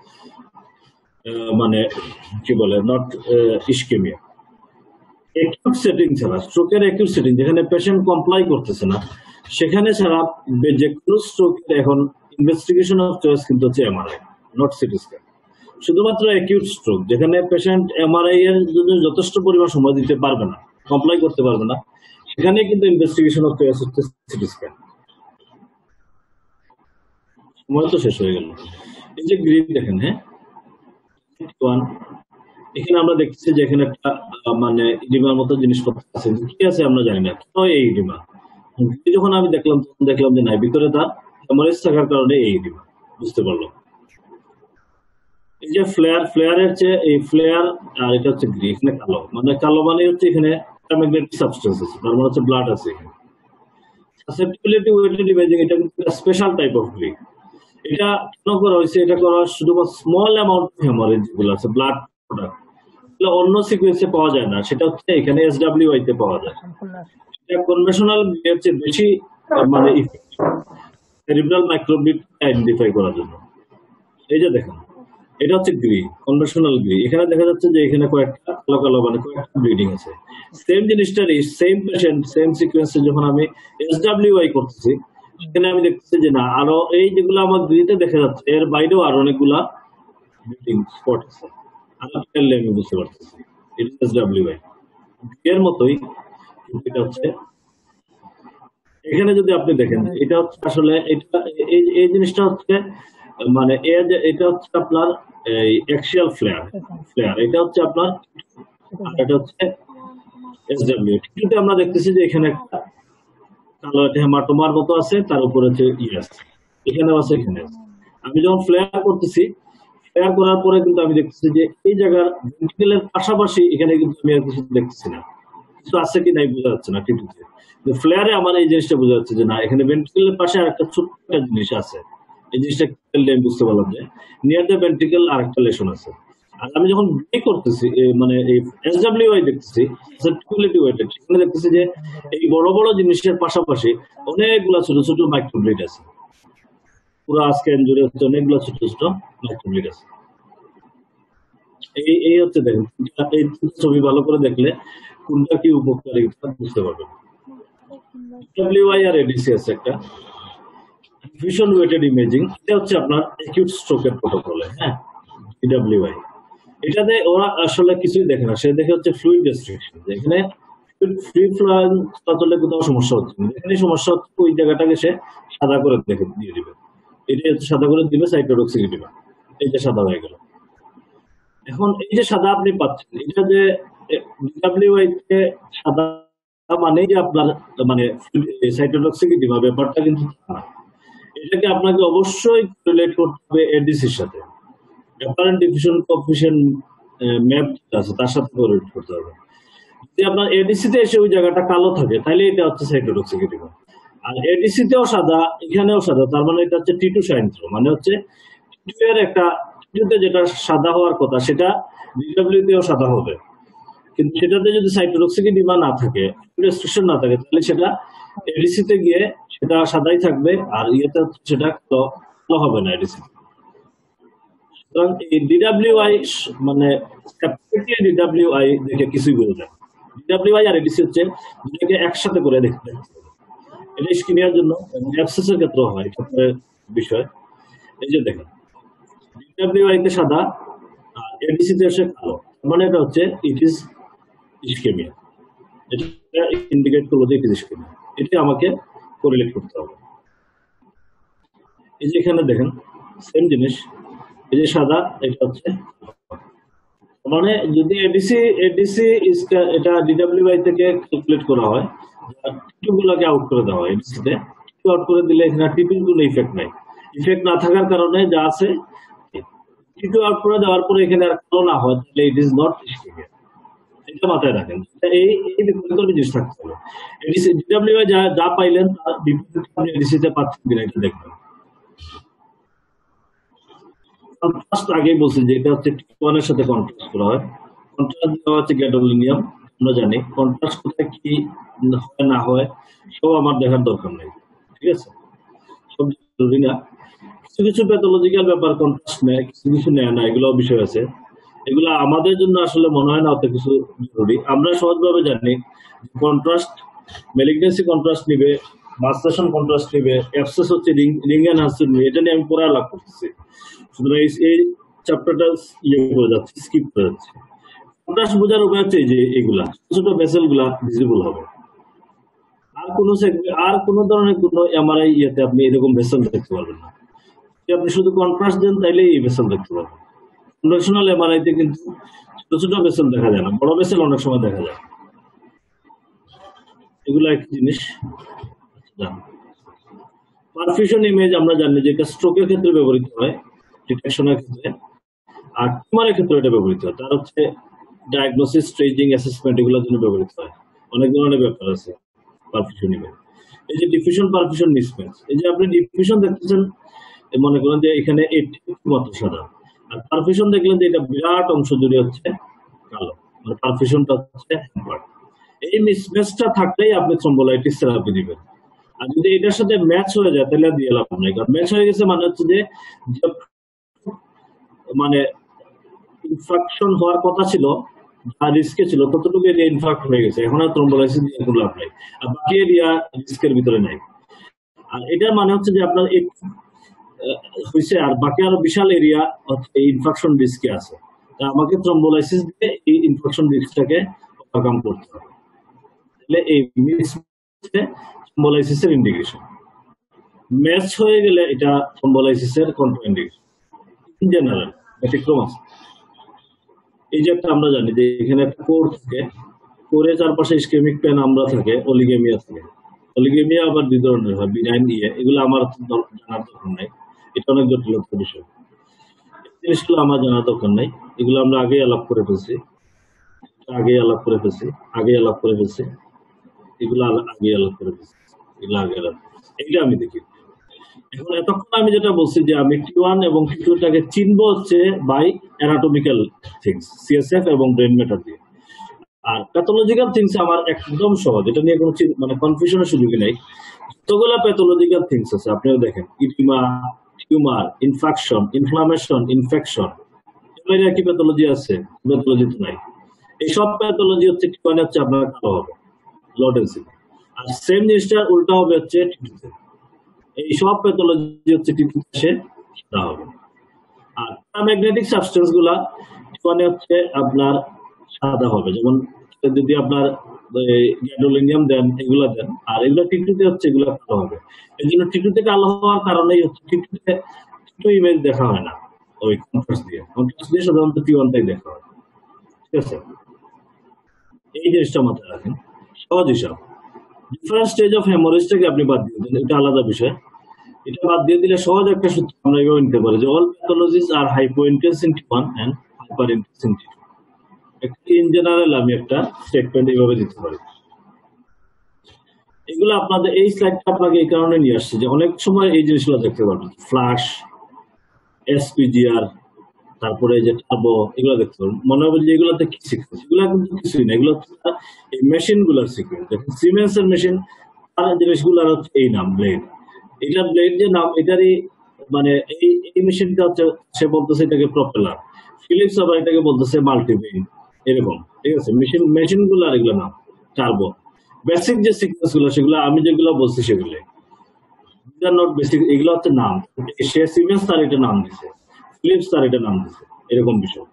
মানে কি বলে নট ইস্কেমিয়া। অ্যাকিউট সেটিং ছাড়া, স্ট্রোকের অ্যাকিউট সেটিং যেখানে পেশেন্ট কমপ্লাই করতেছে না, সেখানে ছাড়া যে কোনো স্ট্রোকের এখন ইনভেস্টিগেশন অফ চয়েস কিন্তু হচ্ছে এমআরআই, নট সিটি স্ক্যান। শুধুমাত্র অ্যাকিউট স্ট্রোক যেখানে পেশেন্ট এমআরআই এর জন্য যথেষ্ট পরিমাণ সময় দিতে পারবে না, কমপ্লাই করতে পারবে না, সেখানে কিন্তু ইনভেস্টিগেশন অফ চয়েস হচ্ছে সিটি স্ক্যান। সময় তো শেষ হয়ে গেল। এই যে গ্রিন দেখেন, হ্যাঁ, এখানে আমরা দেখছি যে এখানে একটা মানে ইডিমার মতো জিনিসপত্র আছে, কি আছে আমরা জানি না, তো এই ইডিমা যখন আমি দেখলাম তখন দেখলাম যে নাই, ভিতরে তার হেমোরেজ থাকার কারণে এই ইডিমা, বুঝতে পারলাম। এই যে ফ্লেয়ার, ফ্লেয়ারের চেয়ে এই ফ্লেয়ার আর এটা হচ্ছে গ্রি, এখানে কালো, মানে কালো মানে হচ্ছে এখানে প্যারাম্যাগনেটিক সাবস্টেন্স আছে, তার মানে হচ্ছে ব্লাড আছে এখানে। সাসেপ্টিবিলিটি ওয়েটেড ইমেজিং, এটা কিন্তু স্পেশাল টাইপ অফ গ্রি। এটা কেন করা হয়েছে? এটা করা শুধুমাত্র স্মল অ্যামাউন্ট অফ যেগুলো আছে ব্লাড প্রোডাক্ট, অন্য সিকোয়েন্সে পাওয়া যায় না, সেটা হচ্ছে এখানে এসডব্লিউআই তে পাওয়া যায়। এটা কনভেনশনাল এর চেয়ে বেশি মানে সেরিব্রাল মাইক্রোবিট আইডেন্টিফাই করার জন্য। এই যে দেখেন এটা হচ্ছে গ্রি, কনভেনশনাল গ্রি। এখানে দেখা যাচ্ছে যে এখানে কয়েকটা কালো কালো মানে কয়েকটা ব্লিডিং আছে। সেম জিনিসটারই সেম পেশেন্ট সেম সিকোয়েন্সে যখন আমি এসডব্লিউআই করতেছি, সেখানে আমি দেখতেছি যে না, আরো এই যেগুলো আমার গ্রিতে দেখা যাচ্ছে এর বাইরেও আরো অনেকগুলা ব্লিডিং স্পট আছে, আমি বুঝতে পারতেছি এটা এসডব্লিউআই এর মতোই। এটা হচ্ছে এখানে যদি আপনি দেখেন, এটা হচ্ছে আসলে এটা এই এই জিনিসটা হচ্ছে মানে এটা হচ্ছে আপনার এই অ্যাক্সিয়াল ফ্লেয়ার ফ্লেয়ার এটা হচ্ছে আপনার, এটা হচ্ছে এসডব্লিউ। কিন্তু আমরা দেখতেছি যে এখানে একটা কালো একটা হেমাটোমার মতো আছে, তার উপরে হচ্ছে ইএস, এখানেও আছে, এখানে আছে। আমি যখন ফ্লেয়ার করতেছি, ফ্লেয়ার করার পরে কিন্তু আমি দেখতেছি যে এই জায়গার ভেন্ট্রিকেলের পাশাপাশি এখানে কিন্তু আমি আর কিছু দেখতেছি না, কিছু আছে কি নাই বোঝা যাচ্ছে না টিটুতে। ফ্লেয়ারে আমার এই জিনিসটা বোঝা যাচ্ছে যে না, এখানে ভেন্ট্রিকেলের পাশে আরেকটা ছোট্ট একটা জিনিস আছে। এই জিনিসটা আমি বুঝতে পারলাম যে নিয়ার দ্য ভেন্ট্রিকেল আরেকটা লেশন আছে। আর আমি যখন বি করতেছি মানে এই এসডব্লিউআই দেখতেছি, সাসেপ্টিবিলিটি ওয়েটেড, সেখানে দেখতেছি যে এই বড় বড় জিনিসের পাশাপাশি অনেকগুলা ছোট ছোট মাইক্রোব্লিড আছে। পুরো স্ক্যান জুড়ে হচ্ছে অনেকগুলো ছোট ছোট মাইক্রোব্লিড আছে। এই এই হচ্ছে দেখেন, এই ছবি ভালো করে দেখলে কোনটা কি উপকারিতা বুঝতে পারবেন। ডব্লিউআই আর এডিসি আছে একটা ভিশন ওয়েটেড ইমেজিং, এটা হচ্ছে আপনার অ্যাকিউট স্ট্রোকের প্রোটোকলে, হ্যাঁ, ডব্লিউআই। এটাতে ওরা আসলে কিছুই দেখে না, সে দেখে হচ্ছে ফ্লুইড রেস্ট্রিকশন, যেখানে ফ্রি ফ্লো চলাচলে কোথাও সমস্যা হচ্ছে না, যেখানে সমস্যা হচ্ছে ওই জায়গাটাকে সে সাদা করে দেখে দিয়ে দিবে, এটা হচ্ছে সাদা করে দিবে সাইটোটক্সিক এডিমা, এই যে সাদা হয়ে গেল। এখন এই যে সাদা আপনি পাচ্ছেন, এটা যে ডিডব্লিউআই তে সাদা মানে যে আপনার মানে সাইটোটক্সিসিটি বা ব্যাপারটা কিন্তু না। এটাকে আপনাকে অবশ্যই রিলেট করতে হবে এডিসির সাথে। অ্যাপারেন্ট ডিফিউশন কোএফিশিয়েন্ট ম্যাপ আছে তার সাথে রিলেট করতে হবে। যদি আপনার এডিসি তে এসে ওই জায়গাটা কালো থাকে তাহলে এটা হচ্ছে সাইটোটক্সিসিটি। আর এডিসি তেও সাদা, এখানেও সাদা, তার মানে এটা হচ্ছে টি টু সাইন থ্রো, মানে হচ্ছে টি টু এর একটা টি টু তে যেটা সাদা হওয়ার কথা সেটা ডিডব্লিউ তেও সাদা হবে, কিন্তু সেটাতে যদি সাইটোটক্সিসিটি বা না থাকে, রেস্ট্রিকশন না থাকে, তাহলে সেটা এডিসি তে গিয়ে সেটা সাদাই থাকবে আর ইয়েতে সেটা কালো হবে না এডিসি। সুতরাং এই ডিডব্লিউআই মানে ডিডব্লিউআই দেখে কিছুই বোঝা যায়। ডিডব্লিউআই আর এডিসি হচ্ছে দুটোকে একসাথে করে দেখতে হবে। এটা স্ক্রিনের জন্য অ্যাবসেসের ক্ষেত্রে হয় ক্ষেত্রে বিষয়। এই যে দেখেন ডিডব্লিউআই তে সাদা আর এডিসি তে এসে কালো, মানে এটা হচ্ছে ইট ইজ ইসকেমিয়া। এটা ইন্ডিকেট করবো যে ইট ইজ ইসকেমিয়া। এটা আমাকে কোরিলেট করতে হবে। এই যে এখানে দেখেন সেম জিনিস, এই যে সাদা এটা হচ্ছে, মানে যদি এডিসি এডিসি এটা ডিডব্লিউআই থেকে ক্যালকুলেট করা হয়, গুলোকে আউট করে দেওয়া হয় এডিসি তে, আউট করে দিলে এখানে টিপির কোনো ইফেক্ট নাই। ইফেক্ট না থাকার কারণে যা আছে টিটু আউট করে দেওয়ার পরে এখানে আর কালো না হয় তাহলে ইট ইজ নট ইসকেমিয়া। এটা মাথায় রাখেন। এই এই বিপরীত জিনিস থাকতে হবে। এডিসি ডিডব্লিউআই যা যা পাইলেন তার বিপরীত আপনি এডিসি তে পাচ্ছেন কিনা এটা দেখবেন। কন্ট্রাস্ট আগেই বলছি যে এটা হচ্ছে টি ওয়ান এর সাথে কন্ট্রাস্ট করা হয়। কন্ট্রাস্ট দেওয়া হচ্ছে গ্যাডোলিনিয়াম, আমরা জানি কন্ট্রাস্ট কোথায় কি হয় না হয় সব আমার দেখার দরকার নেই, ঠিক আছে? সব জরুরি না। কিছু কিছু প্যাথোলজিক্যাল ব্যাপার কন্ট্রাস্ট নেয়, কিছু কিছু নেয় না, এগুলো বিষয় আছে। এগুলো আমাদের জন্য আসলে মনে হয় না অত কিছু জরুরি। আমরা সহজভাবে জানি কন্ট্রাস্ট ম্যালিগনেন্সি কন্ট্রাস্ট নিবে, মাস্টারেশন কন্ট্রাস্ট নিবে, অ্যাবসেস হচ্ছে রিং রিং এনহান্সমেন্ট নিবে। এটা নিয়ে আমি পড়া লাভ করতেছি, সুতরাং এই চ্যাপ্টারটা ইয়ে করে যাচ্ছে, স্কিপ করে যাচ্ছে। কন্ট্রাস্ট বোঝার উপায় হচ্ছে যে এগুলা ছোট ভেসেল গুলা ভিজিবল হবে। আর কোন আর কোন ধরনের কোন এমআরআই ইয়েতে আপনি এরকম ভেসেল দেখতে পারবেন না। আপনি শুধু কন্ট্রাস্ট দেন তাইলে এই ভেসেল দেখতে পারবেন। কনভেনশনাল এমআরআই তে কিন্তু ছোট ছোট ভেসেল দেখা যায় না, বড় ভেসেল অনেক সময় দেখা যায়। এগুলো এক জিনিস। পারফিউশন ইমেজ আমরা জানি যে এটা স্ট্রোকের ক্ষেত্রে ব্যবহৃত হয়, ডিটেকশনের ক্ষেত্রে, আর টিউমারের ক্ষেত্রে এটা ব্যবহৃত হয়। তার হচ্ছে ডায়াগনোসিস, স্টেজিং, অ্যাসেসমেন্ট এগুলোর জন্য ব্যবহৃত হয়। অনেক ধরনের ব্যাপার আছে পারফিউশন ইমেজ। এই যে ডিফিউশন পারফিউশন মিসম্যাচ, এই যে আপনি ডিফিউশন দেখতেছেন মনে করেন যে এখানে মাত্র সাদা, আর পারফিউশন দেখলেন যে এটা বিরাট অংশ জুড়ে হচ্ছে কালো, মানে পারফিউশনটা হচ্ছে হ্যাম্পার্ড। এই মিসম্যাচটা থাকলেই আপনি থ্রম্বোলাইটিস থেরাপি দিবেন। আর যদি এটার সাথে ম্যাচ হয়ে যায় তাহলে দিয়ে লাভ নাই, কারণ ম্যাচ হয়ে গেছে মানে হচ্ছে যে মানে ইনফেকশন হওয়ার কথা ছিল আর রিস্কে ছিল ততটুকু এরিয়া ইনফেক্ট হয়ে গেছে, এখন আর থ্রম্বোলাইসিস দিয়ে কোনো লাভ নাই, আর বাকি এরিয়া রিস্কের ভিতরে নাই। আর এটার মানে হচ্ছে যে আপনার হয়েছে আর বাকি আরো বিশাল এরিয়া এই ইনফেকশন রিস্কে আছে, তা আমাকে থ্রম্বোলাইসিস দিয়ে এই ইনফেকশন রিস্কটাকে ওভারকাম করতে হবে। তাহলে এই থ্রম্বোলাইসিসের ইন্ডিকেশন ম্যাচ হয়ে গেলে এটা থ্রম্বোলাইসিসের কন্ট্রাইন্ডিকেশন। ইন জেনারেল ব্যতিক্রম আছে। এই যে একটা আমরা জানি যে এখানে একটা কোর থাকে, কোরের চারপাশে ইসকেমিক পেন আমরা থাকে, অলিগেমিয়া থাকে। অলিগেমিয়া আবার দুই ধরনের হয়, বিনাইন ইয়ে, এগুলো আমার জানার দরকার নাই, এটা অনেক জটিলতার বিষয়। জিনিসগুলো আমার জানার দরকার নাই, এগুলো আমরা আগে আলাপ করে ফেলছি, আগে আলাপ করে ফেলছি, আগে আলাপ করে ফেলছি, এগুলো আগে আলাপ করে ফেলছি, এগুলো আগে আলাপ এইটা আমি দেখি। এখন এতক্ষণ আমি যেটা বলছি যে আমি টি ওয়ান এবং টি টু টাকে চিনবো হচ্ছে বাই অ্যানাটমিক্যাল থিংস, সিএসএফ এবং ব্রেন ম্যাটার দিয়ে। আর প্যাথোলজিক্যাল থিংস আমার একদম সহজ, এটা নিয়ে কোনো মানে কনফিউশনের সুযোগই নাই। যতগুলো প্যাথোলজিক্যাল থিংস আছে আপনিও দেখেন, edema, tumour, infection, inflammation, infection, এগুলো কি প্যাথোলজি আছে? প্যাথোলজি তো নাই। এই সব প্যাথোলজি হচ্ছে টি ওয়ান হচ্ছে আপনার কালো হবে, লো ডেন্সিটি, আর সেম জিনিসটা উল্টা হবে হচ্ছে টি টু তে। এই সব প্যাথোলজি হচ্ছে টি টু তে সেটা হবে। আর প্যারাম্যাগনেটিক সাবস্টেন্স গুলা টি ওয়ান হচ্ছে আপনার সাদা হবে, যেমন যদি আপনার গ্যাডোলিনিয়াম দেন, এগুলা দেন, আর এগুলো টি টু তে হচ্ছে এগুলো কালো হবে। এই জন্য টি টু তে কালো হওয়ার কারণেই হচ্ছে টি টু তে টি টু ইমেজ দেখা হয় না, ওই কন্ট্রাস্ট দিয়ে কন্ট্রাস্ট দিয়ে সাধারণত টি ওয়ান টাই দেখা হয়, ঠিক আছে? এই জিনিসটা মাথায় রাখেন, সহজ হিসাব। ডিফারেন্ট স্টেজ অফ হেমোরেজটাকে আপনি বাদ দিয়ে দেন, এটা আলাদা বিষয়। এটা বাদ দিয়ে দিলে সহজ একটা সূত্র আমরা এভাবে নিতে পারি যে অল প্যাথোলজিস আর hypointensity one and hyperintensity. In general আমি একটা স্টেটমেন্ট এইভাবে দিতে পারি। এগুলো আপনাদের এই স্লাইডটা আপনাকে এই কারণে নিয়ে আসছে যে অনেক সময় এই জিনিসগুলো দেখতে পারবেন, ফ্লাশ, এসপিজিআর, তারপরে যে টার্বো, এগুলো দেখতে পারবেন। মনে হবে যে এগুলোতে কি সিকোয়েন্স, এগুলো কিন্তু কিছুই না, এগুলো হচ্ছে এই মেশিন গুলোর সিকোয়েন্স। দেখুন সিমেন্স এর মেশিন, তার জিনিসগুলোর হচ্ছে এই নাম ব্লেড, এটা ব্লেড যে নাম, এটারই মানে এই এই মেশিনটা হচ্ছে সে বলতেছে এটাকে প্রপেলার, ফিলিপস আবার এটাকে বলতেছে মাল্টিভেইন, এরকম। ঠিক আছে, মেশিন মেশিন গুলো আর এগুলো নাম টার্বো। বেসিক যে সিকোয়েন্স গুলো সেগুলো আমি যেগুলো বলছি সেগুলো নট বেসিক, এগুলো হচ্ছে নাম। সে সিমেন্স তার এটা নাম দিছে, ফিলিপস তার এটা নাম দিছে, এরকম বিষয়।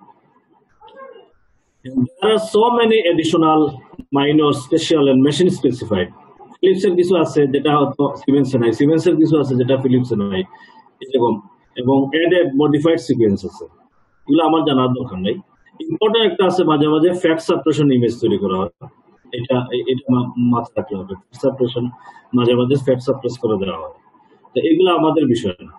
There are so many additional minor, special and machine specified. Philips এর কিছু আছে যেটা হয়তো সিমেন্স এর নাই, সিমেন্স এর কিছু আছে যেটা ফিলিপস এর নাই, এরকম। এবং এডেড মডিফাইড সিকোয়েন্স আছে, এগুলো আমার জানার দরকার নাই। ইম্পর্টেন্ট একটা আছে, মাঝে মাঝে ফ্যাট সাপ্রেশন ইমেজ তৈরি করা হয়, এটা এটা মাথায় রাখতে হবে। ফ্যাট সাপ্রেশন, মাঝে মাঝে ফ্যাট সাপ্রেস করে দেওয়া হয়, তো এগুলো আমাদের বিষয় না।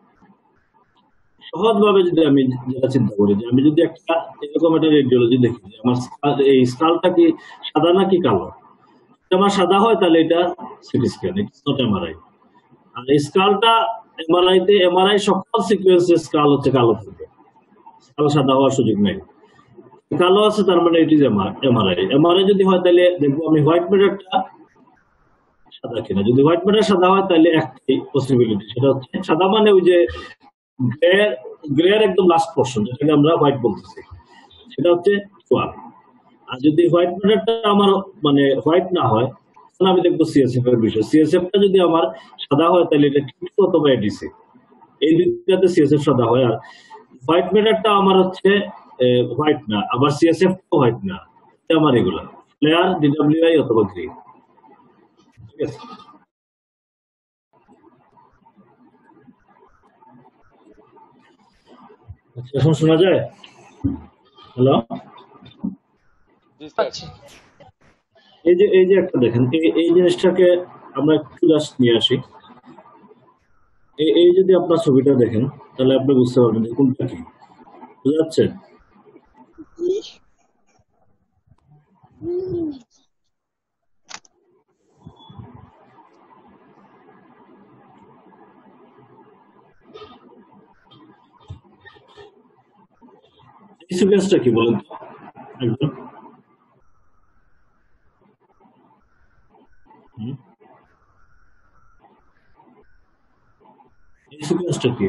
সহজভাবে যদি আমি যেটা চিন্তা করি যে আমি যদি একটা এরকম একটা রেডিওলজি দেখি যে আমার এই স্কালটা কি সাদা নাকি কালো, আমার সাদা হয় তাহলে এটা CT scan, it's not MRI. আর এই স্কালটা এমআরআই তে, এমআরআই সকল সিকোয়েন্সে স্কাল হচ্ছে কালো থাকে, স্কাল সাদা হওয়ার সুযোগ নেই। কালো আছে তার মানে এটি এমআরআই। এমআরআই যদি হয় তাহলে দেখবো আমি হোয়াইট ম্যাটারটা সাদা কিনা। যদি হোয়াইট ম্যাটার সাদা হয় তাহলে একটাই পসিবিলিটি, সেটা হচ্ছে সাদা মানে ওই যে গ্রে, গ্রের একদম লাস্ট পোর্শন যেটাকে আমরা হোয়াইট বলতেছি, সেটা হচ্ছে সোয়াল। আর যদি হোয়াইট ম্যাটারটা আমার মানে হোয়াইট না হয় তাহলে আমি দেখবো সিএসএফ এর বিষয়। সিএসএফ টা যদি আমার সাদা হয় তাহলে এটা টিস্যু অথবা এডিসি, এই দুইটাতে সিএসএফ সাদা হয়। আর হোয়াইট ম্যাটারটা আমার হচ্ছে হোয়াইট না, আবার সিএসএফ টা হোয়াইট না, আমার এগুলা ফ্লেয়ার, ডিডব্লিউআই অথবা গ্রিন। ঠিক আছে, আচ্ছা এখন শোনা যায়? হ্যালো, জি স্যার। আচ্ছা, এই যে এই যে একটা দেখেন, এই- এই জিনিসটাকে আমরা একটু জাস্ট নিয়ে আসি। এই- এই যদি আপনার ছবিটা দেখেন তাহলে আপনি বুঝতে পারবেন যে কোনটা কি, বুঝা যাচ্ছে? এই সিকোয়েন্সটা কি বলেন তো একদম? হুম? এই সিকোয়েন্সটা কি?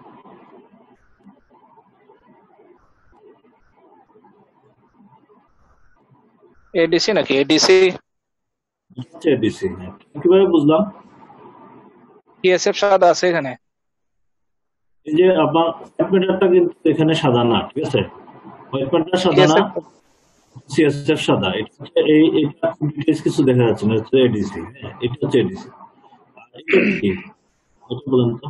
এডিসি নাকি? এডিসি হচ্ছে এডিসি। হ্যাঁ, কিভাবে বুঝলাম? টিএসএফ সাদা আছে এখানে। এই যে আপনার হোয়াইট ম্যাটারটা কিন্তু এখানে সাদা না, ঠিক আছে? হোয়াইট ম্যাটার সাদা না, টিএসএফ সিএসএফ সাদা। এটা হচ্ছে এই এটা ডিটেইলস কিছু দেখা যাচ্ছে না, হচ্ছে এডিসি। হ্যাঁ, এটা হচ্ছে এডিসি। এটা কি? এটা বলেন তো,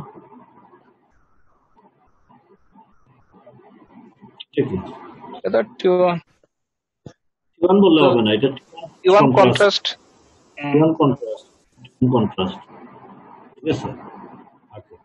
এটা কি? এটা টিওয়ান টিওয়ান বললে হবে না, এটা T one contrast, contrast. T one contrast, contrast. ঠিক আছে, আচ্ছা।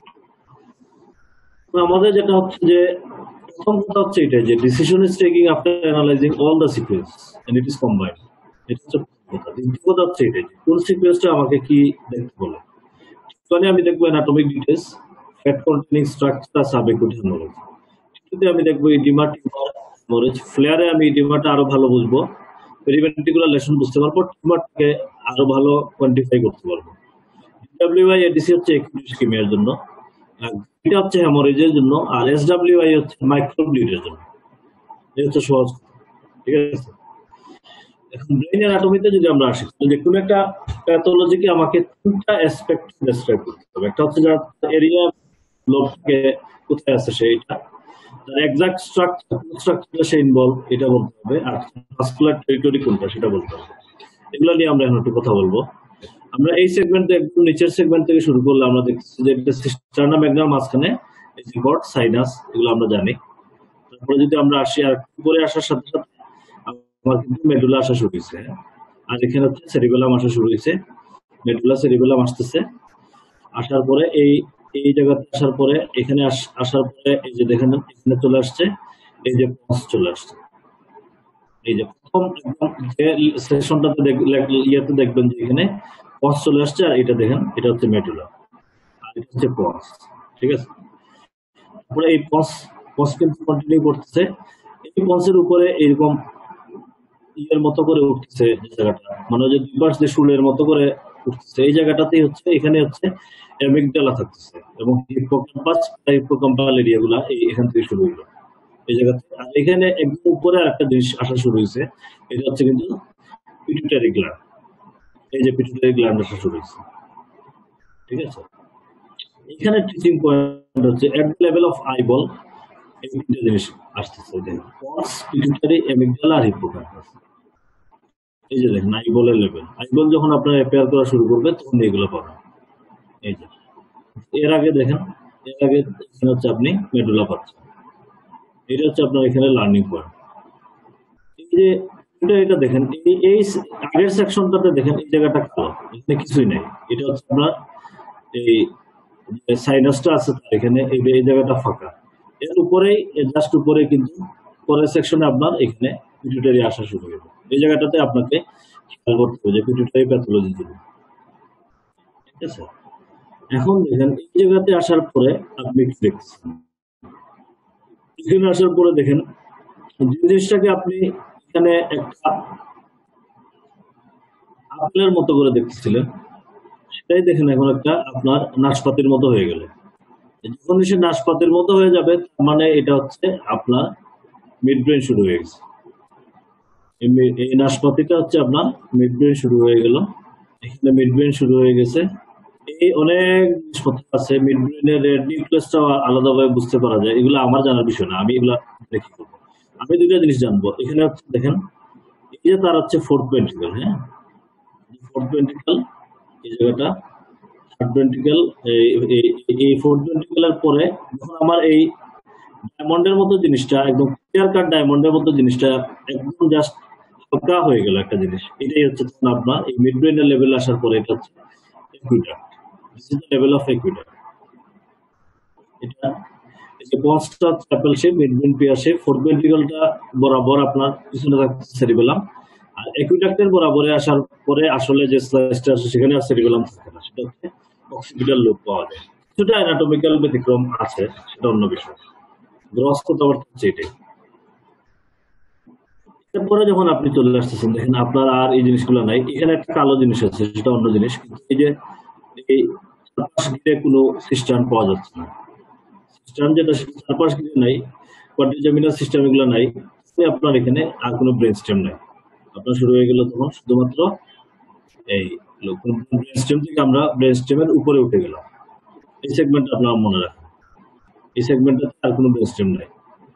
তো আমাদের যেটা হচ্ছে যে প্রথম কথা হচ্ছে এটা যে decision is taking after analysing all the sequence and it is combined. এটা হচ্ছে প্রথম কথা। দ্বিতীয় কথা হচ্ছে এটা যে কোন সিকোয়েন্সটা আমাকে কি দেখতে বলে। মানে আমি দেখবো anatomic details, fat containing structure, সাবএকুইটি নলেজ। যদি আমি দেখবো এই ডিমার টিউমার নলেজ, ফ্লেয়ারে আমি ডিমারটা আরো ভালো বুঝবো, পেরিভেন্ট্রিকুলার লেশন বুঝতে পারবো, টিউমারটাকে আরো ভালো কোয়ান্টিফাই করতে পারবো। ডাব্লিউআই এডিসি হচ্ছে একুশ কিমিয়ার জন্য, আর এটা হচ্ছে হেমোরেজের জন্য, আর এসডব্লিউআই হচ্ছে মাইক্রোব্লিডের জন্য। এটা হচ্ছে সহজ, ঠিক আছে? এখন ব্রেইন অ্যানাটমিতে যদি আমরা আসি, যে কোনো একটা প্যাথোলজিকে আমাকে তিনটা অ্যাসপেক্ট ডেসক্রাইব করতে হবে। একটা হচ্ছে যার এরিয়া লোককে কোথায় আছে সেইটা, তার এক্সাক্ট স্ট্রাকচার, স্ট্রাকচার সে ইনভলভ এটা বলতে হবে, আর ভাস্কুলার টেরিটরি কোনটা সেটা বলতে হবে। এগুলো নিয়ে আমরা এখন একটু কথা বলবো। আমরা এই সেগমেন্টে একদম নিচের সেগমেন্ট থেকে শুরু করলে আমরা দেখছি যে এটা সিস্টারনা ম্যাগনার মাঝখানে রিকর্ড, সাইনাস, এগুলো আমরা জানি। তারপরে যদি আমরা আসি আর উপরে আসার সাথে সাথে আমার কিন্তু মেডুলা আসা শুরু হয়েছে, আর এখানে হচ্ছে সেরিবেলাম আসা শুরু হয়েছে, মেডুলা সেরিবেলাম আসতেছে, আসার পরে এই এই জায়গাতে আসার পরে এখানে আসার পরে এই যে দেখেন এখানে চলে আসছে, এই যে পস চলে আসছে, এই যে প্রথম যে সেকশনটাতে ইয়েতে দেখবেন যে এখানে পস চলে আসছে, আর এটা দেখেন এটা হচ্ছে মেডুলা আর এটা হচ্ছে পস, ঠিক আছে। তারপরে এই পস পস কিন্তু কন্টিনিউ করতেছে, এই পসের উপরে এরকম ইয়ের মতো করে উঠতেছে যে জায়গাটা, মানে যে দুই পাশ দিয়ে শুলের মতো করে উঠতেছে, এই জায়গাটাতেই হচ্ছে এখানে হচ্ছে অ্যামিগডালা থাকতেছে এবং হিপোক্যাম্পাস হিপোক্যাম্পাল এরিয়াগুলা এখান থেকে শুরু হইলো এই জায়গাতে। আর এখানে একদম উপরে আরেকটা জিনিস আসা শুরু হয়েছে, এটা হচ্ছে কিন্তু পিটুইটারি গ্ল্যান্ড, এই যে পিটুইটারি গ্ল্যান্ড আসা শুরু হয়েছে, ঠিক আছে। এখানে টিচিং পয়েন্ট হচ্ছে at the level of eyeball এই তিনটা জিনিস আসতেছে, দেখেন পস, পিটুইটারি, অ্যামিগডালা আর হিপোক্যাম্পাস। এই যে দেখেন আইবলের লেভেল, আইবল যখন আপনার অ্যাপিয়ার করা শুরু করবে তখন এগুলো পাবেন। এই যে এর আগে দেখেন, এর আগে এখানে হচ্ছে আপনি মেডুলা পাচ্ছেন, এটা হচ্ছে আপনার এখানে লার্নিং পয়েন্ট। এই যে এটা এটা দেখেন এই এই আগের সেকশনটাতে দেখেন এই জায়গাটা কালো, এখানে কিছুই নেই, এটা হচ্ছে আপনার এই সাইনাসটা আছে তার এখানে, এই এই জায়গাটা ফাঁকা, এর উপরেই জাস্ট উপরে কিন্তু পরের সেকশনে আপনার এখানে পিটুইটারি আসা শুরু হবে, এই জায়গাটাতে আপনাকে খেয়াল করতে হবে যে পিটুইটারি প্যাথোলজি জন্য, ঠিক আছে। এখন দেখেন এই জায়গাতে আসার পরে আপনি কি দেখছেন, এখানে আসার পরে দেখেন যে জিনিসটাকে আপনি এখানে একটা আপেলের মতো করে দেখতেছিলেন, সেটাই দেখেন এখন একটা আপনার নাশপাতির মতো হয়ে গেল। যখন সে নাশপাতির মতো হয়ে যাবে তার মানে এটা হচ্ছে আপনার মিড ব্রেন শুরু হয়ে গেছে, এই নাশপাতিটা হচ্ছে আপনার মিড ব্রেন শুরু হয়ে গেল, এখানে মিড ব্রেন শুরু হয়ে গেছে। এই অনেক জিনিসপত্র আছে, মিড ব্রেনের নিউক্লিয়াসটা আলাদাভাবে বুঝতে পারা যায়, এগুলো আমার জানার বিষয় না, আমি এগুলা দেখি করবো। আমি দুইটা জিনিস জানবো, এখানে হচ্ছে দেখেন এই যে তার হচ্ছে ফোর্থ ভেন্ট্রিকল, হ্যাঁ ফোর্থ ভেন্ট্রিকল এই জায়গাটা, থার্ড ভেন্ট্রিকল, এই ফোর্থ ভেন্ট্রিকলের পরে যখন আমার এই ডায়মন্ডের মতো জিনিসটা একদম ক্লিয়ার কাট ডায়মন্ডের মতো জিনিসটা একদম জাস্ট হালকা হয়ে গেল একটা জিনিস, এটাই হচ্ছে আপনার এই মিড ব্রেনের লেভেলে আসার পরে এটা হচ্ছে aqueduct, this is the level of aqueduct. এটা এই যে পঞ্চটা chapel shape, mid brain pear shape, fourth ভেন্ট্রিকলটা বরাবর আপনার পিছনে থাকছে সেরিবেলাম, আর একুইডাক্টের বরাবরে আসার পরে আসলে যে স্লাইসটা আছে সেখানে আর সেরিবেলাম থাকে না, সেটা হচ্ছে অক্সিপিটাল লোব পাওয়া যায়, কিছুটা অ্যানাটমিক্যাল ব্যতিক্রম আছে, সেটা অন্য বিষয়, গ্রস কথাবার্তা হচ্ছে এটাই। এরপরে যখন আপনি চলে আসতেছেন দেখেন আপনার আর এই জিনিসগুলো নাই, এখানে একটা কালো জিনিস আছে সেটা অন্য জিনিস, এই যে এই চারপাশ ঘিরে কোনো সিস্টেম পাওয়া যাচ্ছে না, সিস্টেম যেটা চারপাশ ঘিরে নাই, কোয়াড্রিজেমিনাল সিস্টেম এগুলো নাই, আপনার এখানে আর কোনো ব্রেন স্টেম নাই, আপনার শুরু হয়ে গেল তখন শুধুমাত্র এই ব্রেন স্টেম থেকে আমরা ব্রেন স্টেমের উপরে উঠে গেলাম, এই সেগমেন্টটা আপনার মনে রাখেন, এই সেগমেন্টটাতে আর কোনো ব্রেন স্টেম নাই।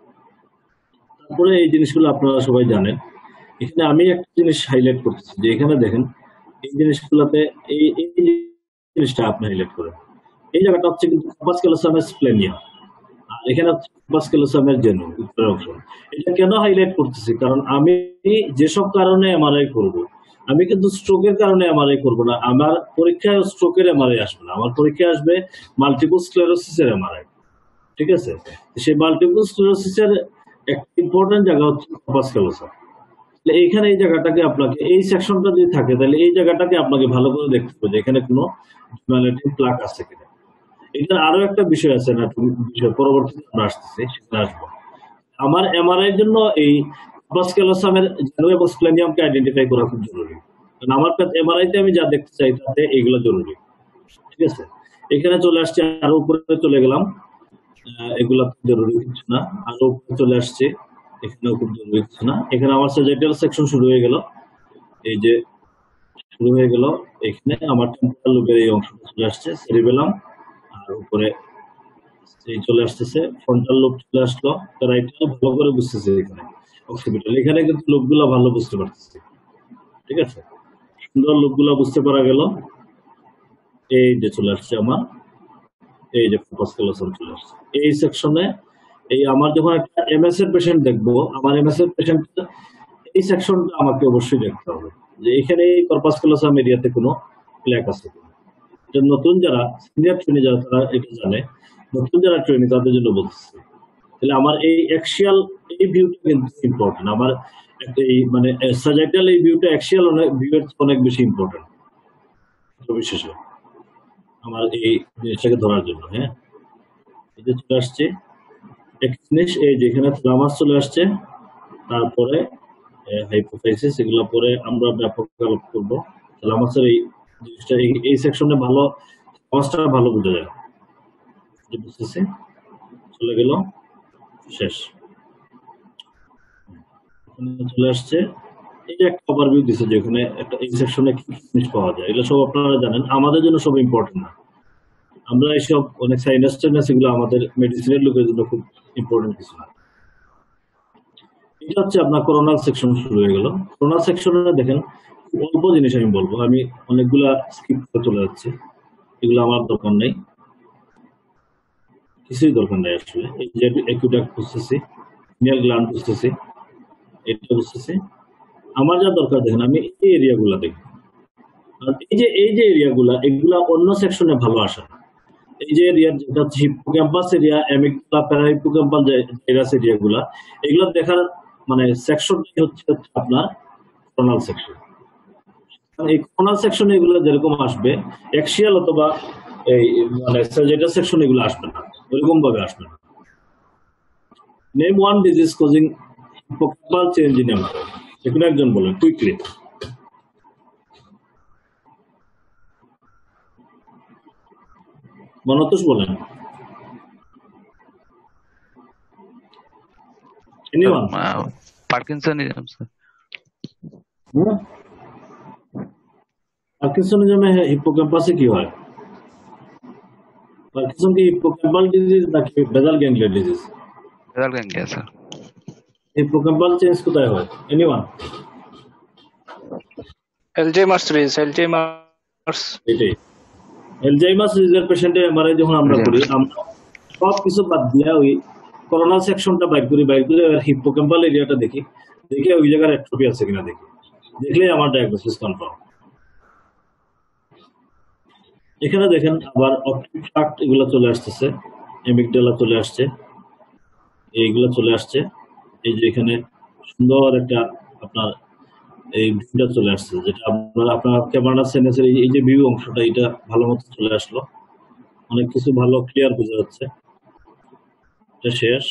তারপরে এই জিনিসগুলো আপনারা সবাই জানেন, এখানে আমি একটা জিনিস হাইলাইট করতেছি যে এখানে দেখেন এই জিনিসগুলোতে এই এই জিনিসটা আপনি হাইলাইট করেন, এই জায়গাটা হচ্ছে কিন্তু কর্পাস ক্যালোসামের স্প্লেনিয়া, আর এখানে হচ্ছে কর্পাস ক্যালোসামের জেনু উত্তরের অংশ। এটা কেন হাইলাইট করতেছি, কারণ আমি যেসব কারণে এমআরআই করব, আমি কিন্তু স্ট্রোকের কারণে এমআরআই করব না, আমার পরীক্ষায় স্ট্রোকের এমআরআই আসবে না, আমার পরীক্ষায় আসবে মাল্টিপল স্ক্লেরোসিসের এমআরআই, ঠিক আছে। সেই মাল্টিপল স্ক্লেরোসিসের একটা ইম্পর্টেন্ট জায়গা হচ্ছে কর্পাস ক্যালোসাম, এইখানে এই জায়গাটাকে আপনাকে এই সেকশনটা যদি থাকে তাহলে এই জায়গাটাকে আপনাকে ভালো করে দেখতে হবে এখানে কোনো প্লাক আছে কিনা। এটা আরো একটা বিষয় আছে না, বিষয় পরবর্তীতে আমরা আসতেছি, সেখানে আসবো। আমার এমআরআই এর জন্য এই কর্পাস ক্যালোসামের জেনু এবং স্প্লেনিয়ামকে আইডেন্টিফাই করা খুব জরুরি, কারণ আমার এমআরআই তে আমি যা দেখতে চাই তাতে এইগুলো জরুরি, ঠিক আছে। এখানে চলে আসছে, আরো উপরে চলে গেলাম, এগুলা জরুরি কিছু না, আরো উপরে চলে আসছে, এখানেও খুব জরুরি কিছু না। এখানে আমার সেজেটাল সেকশন শুরু হয়ে গেল, এই যে শুরু হয়ে গেল, এখানে আমার টেম্পোরাল লোবের এই অংশটা চলে আসছে, সেরিবেলাম, আর উপরে এই চলে আসতেছে ফ্রন্টাল লোব চলে আসলো, তারা এটা ভালো করে বুঝতেছে এখানে অক্সিপিটাল, এখানে কিন্তু লোবগুলা ভালো বুঝতে পারতেছে, ঠিক আছে, সুন্দর লোবগুলা বুঝতে পারা গেল। এই যে চলে আসছে আমার এই যে কর্পাস ক্যালোসাম চলে আসছে এই সেকশনে। এই আমার যখন একটা এমএস এর পেশেন্ট দেখবো, আমার এমএস এর পেশেন্ট এই সেকশনটা আমাকে অবশ্যই দেখতে হবে যে এখানে এই কর্পাস ক্যালোসাম এরিয়াতে কোনো প্লেক আছে কিনা। এটা নতুন যারা সিনিয়র ট্রেনি যারা তারা এটা জানে, নতুন যারা ট্রেনি তাদের জন্য বলতেছে। তাহলে আমার এই অ্যাক্সিয়াল এই ভিউটা কিন্তু ইম্পর্টেন্ট। আমার এই মানে সাজাইটাল এই ভিউটা অ্যাক্সিয়াল অনেক ভিউয়ের অনেক বেশি ইম্পর্টেন্ট বিশেষ আমার এই জিনিসটাকে ধরার জন্য। হ্যাঁ, এই যে চলে আসছে এক জিনিস, এই যেখানে থ্যালামাস চলে আসছে, তারপরে হাইপোফাইসিস, এগুলো পরে আমরা ব্যাপক আলোক করবো। থ্যালামাসের এই জিনিসটা এই সেকশনে ভালো থ্যালামাসটা ভালো বোঝা যায়। বুঝতেছি, চলে গেল, শেষ। চলে আসছে এই যে একটা ওভারভিউ দিছে যে এখানে একটা এই সেকশনে কি জিনিস পাওয়া যায়, এগুলো সব আপনারা জানেন, আমাদের জন্য সব ইম্পর্টেন্ট না। আমরা এইসব অনেক সাইনাস টাইনাস এগুলো আমাদের মেডিসিনের লোকের জন্য খুব ইম্পর্টেন্ট কিছু না। এটা হচ্ছে আপনার করোনাল সেকশন শুরু হয়ে গেল। করোনাল সেকশনে দেখেন অল্প জিনিস আমি বলবো, আমি অনেকগুলা স্কিপ করে চলে যাচ্ছি, এগুলো আমার দরকার নেই, কিছুই দরকার নেই আসলে। এই যে একুইডাক্ট বুঝতেছি, পিনিয়াল গ্ল্যান্ড বুঝতেছি, এটা বুঝতেছি। আমার যা দরকার দেখেন আমি এই এরিয়াগুলা দেখি। এই যে এই যে এরিয়াগুলা এগুলা অন্য সেকশনে ভালো আসে না। এই যে এরিয়া যেটা হচ্ছে হিপোক্যাম্পাস এরিয়া, অ্যামিগডালা, প্যারাহিপোক্যাম্পাল যে ভাইরাস এরিয়াগুলা, এগুলো দেখার মানে সেকশনটাই হচ্ছে আপনার করোনাল সেকশন। এই করোনাল সেকশনে এগুলো যেরকম আসবে, অ্যাক্সিয়াল অথবা এই মানে যেটা সেকশন এগুলো আসবে না, এরকম ভাবে আসবে না। Name one disease causing hippocampal change in MRI, এখানে একজন বলেন কুইকলি। মনতোষ বলেন। এনিওয়ান? Parkinsonism sir. হুম, পার্কিনসনিজমে হিপোক্যাম্পাসে কি হয়? পার্কিনসন কি হিপোক্যাম্পাল ডিজিজ নাকি basal ganglia disease? Basal ganglia sir. Hippocampal change কোথায় হয়? এনিওয়ান? Alzheimer's disease, Alzheimer's. এটাই এলজাইমার্স ডিজিজের পেশেন্টের এমআরআই যখন আমরা করি, আমরা সব কিছু বাদ দিয়ে ওই করোনাল সেকশনটা বাইর করি, বাইর করে হিপোক্যাম্পাল এরিয়াটা দেখি, দেখে ওই জায়গার অ্যাট্রোফি আছে কিনা দেখি, দেখলেই আমার ডায়াগনোসিস কনফার্ম। এখানে দেখেন আবার অপটিক ট্রাক্ট এগুলো চলে আসতেছে, অ্যামিগডালা চলে আসছে, এইগুলো চলে আসছে। এই যে এখানে সুন্দর একটা আপনার এই ভিউটা চলে আসছে, যেটা আপনার আপনার ক্যামেরা সাইনাসের এই যে ভিউ অংশটা, এটা ভালো মতো চলে আসলো, অনেক কিছু ভালো ক্লিয়ার বোঝা যাচ্ছে। এটা শেষ,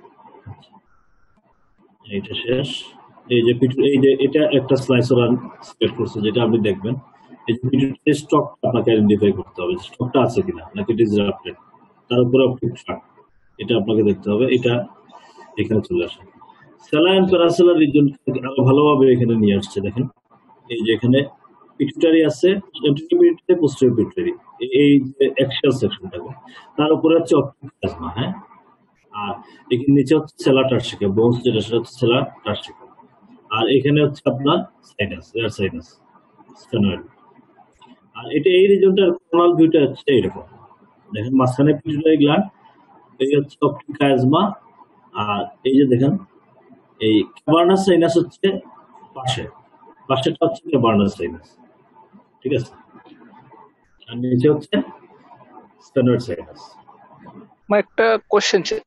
এইটা শেষ। এই যে এই যে এটা একটা স্লাইসার সিলেক্ট করছে, যেটা আপনি দেখবেন এই যে স্টক আপনাকে আইডেন্টিফাই করতে হবে, স্টকটা আছে কিনা নাকি ডিসরাপ্টেড, তার উপরে অপটিক ট্রাক, এটা আপনাকে দেখতে হবে। এটা এখানে চলে আসে। স্যালাইন প্যারাসেলার রিজন আরো ভালোভাবে এখানে নিয়ে আসছে। দেখেন এই যে এখানে পিটুইটারি আছে, পোস্টেরিয়র পিটুইটারি, এই যে অ্যাক্সিয়াল সেকশনটাকে, তার উপরে হচ্ছে অপটিক প্লাজমা। হ্যাঁ, আর এখানে নিচে হচ্ছে সেলা টার্সিকা, বোনস যেটা সেটা হচ্ছে সেলা টার্সিকা, আর এখানে হচ্ছে আপনার সাইনাস, এয়ার সাইনাস, স্টেনয়েড। আর এটা এই রিজনটার কোনাল ভিউটা হচ্ছে এরকম, দেখেন মাঝখানে পিটুইটারি গ্ল্যান্ড, এই হচ্ছে অপটিক প্লাজমা, আর এই যে দেখেন এই ক্যাভার্নাস সাইনাস হচ্ছে পাশে, পাশেটা হচ্ছে ক্যাভার্নাস সাইনাস, ঠিক আছে, আর নিচে হচ্ছে স্টেনয়েড সাইনাস। আমার একটা কোশ্চেন ছিল,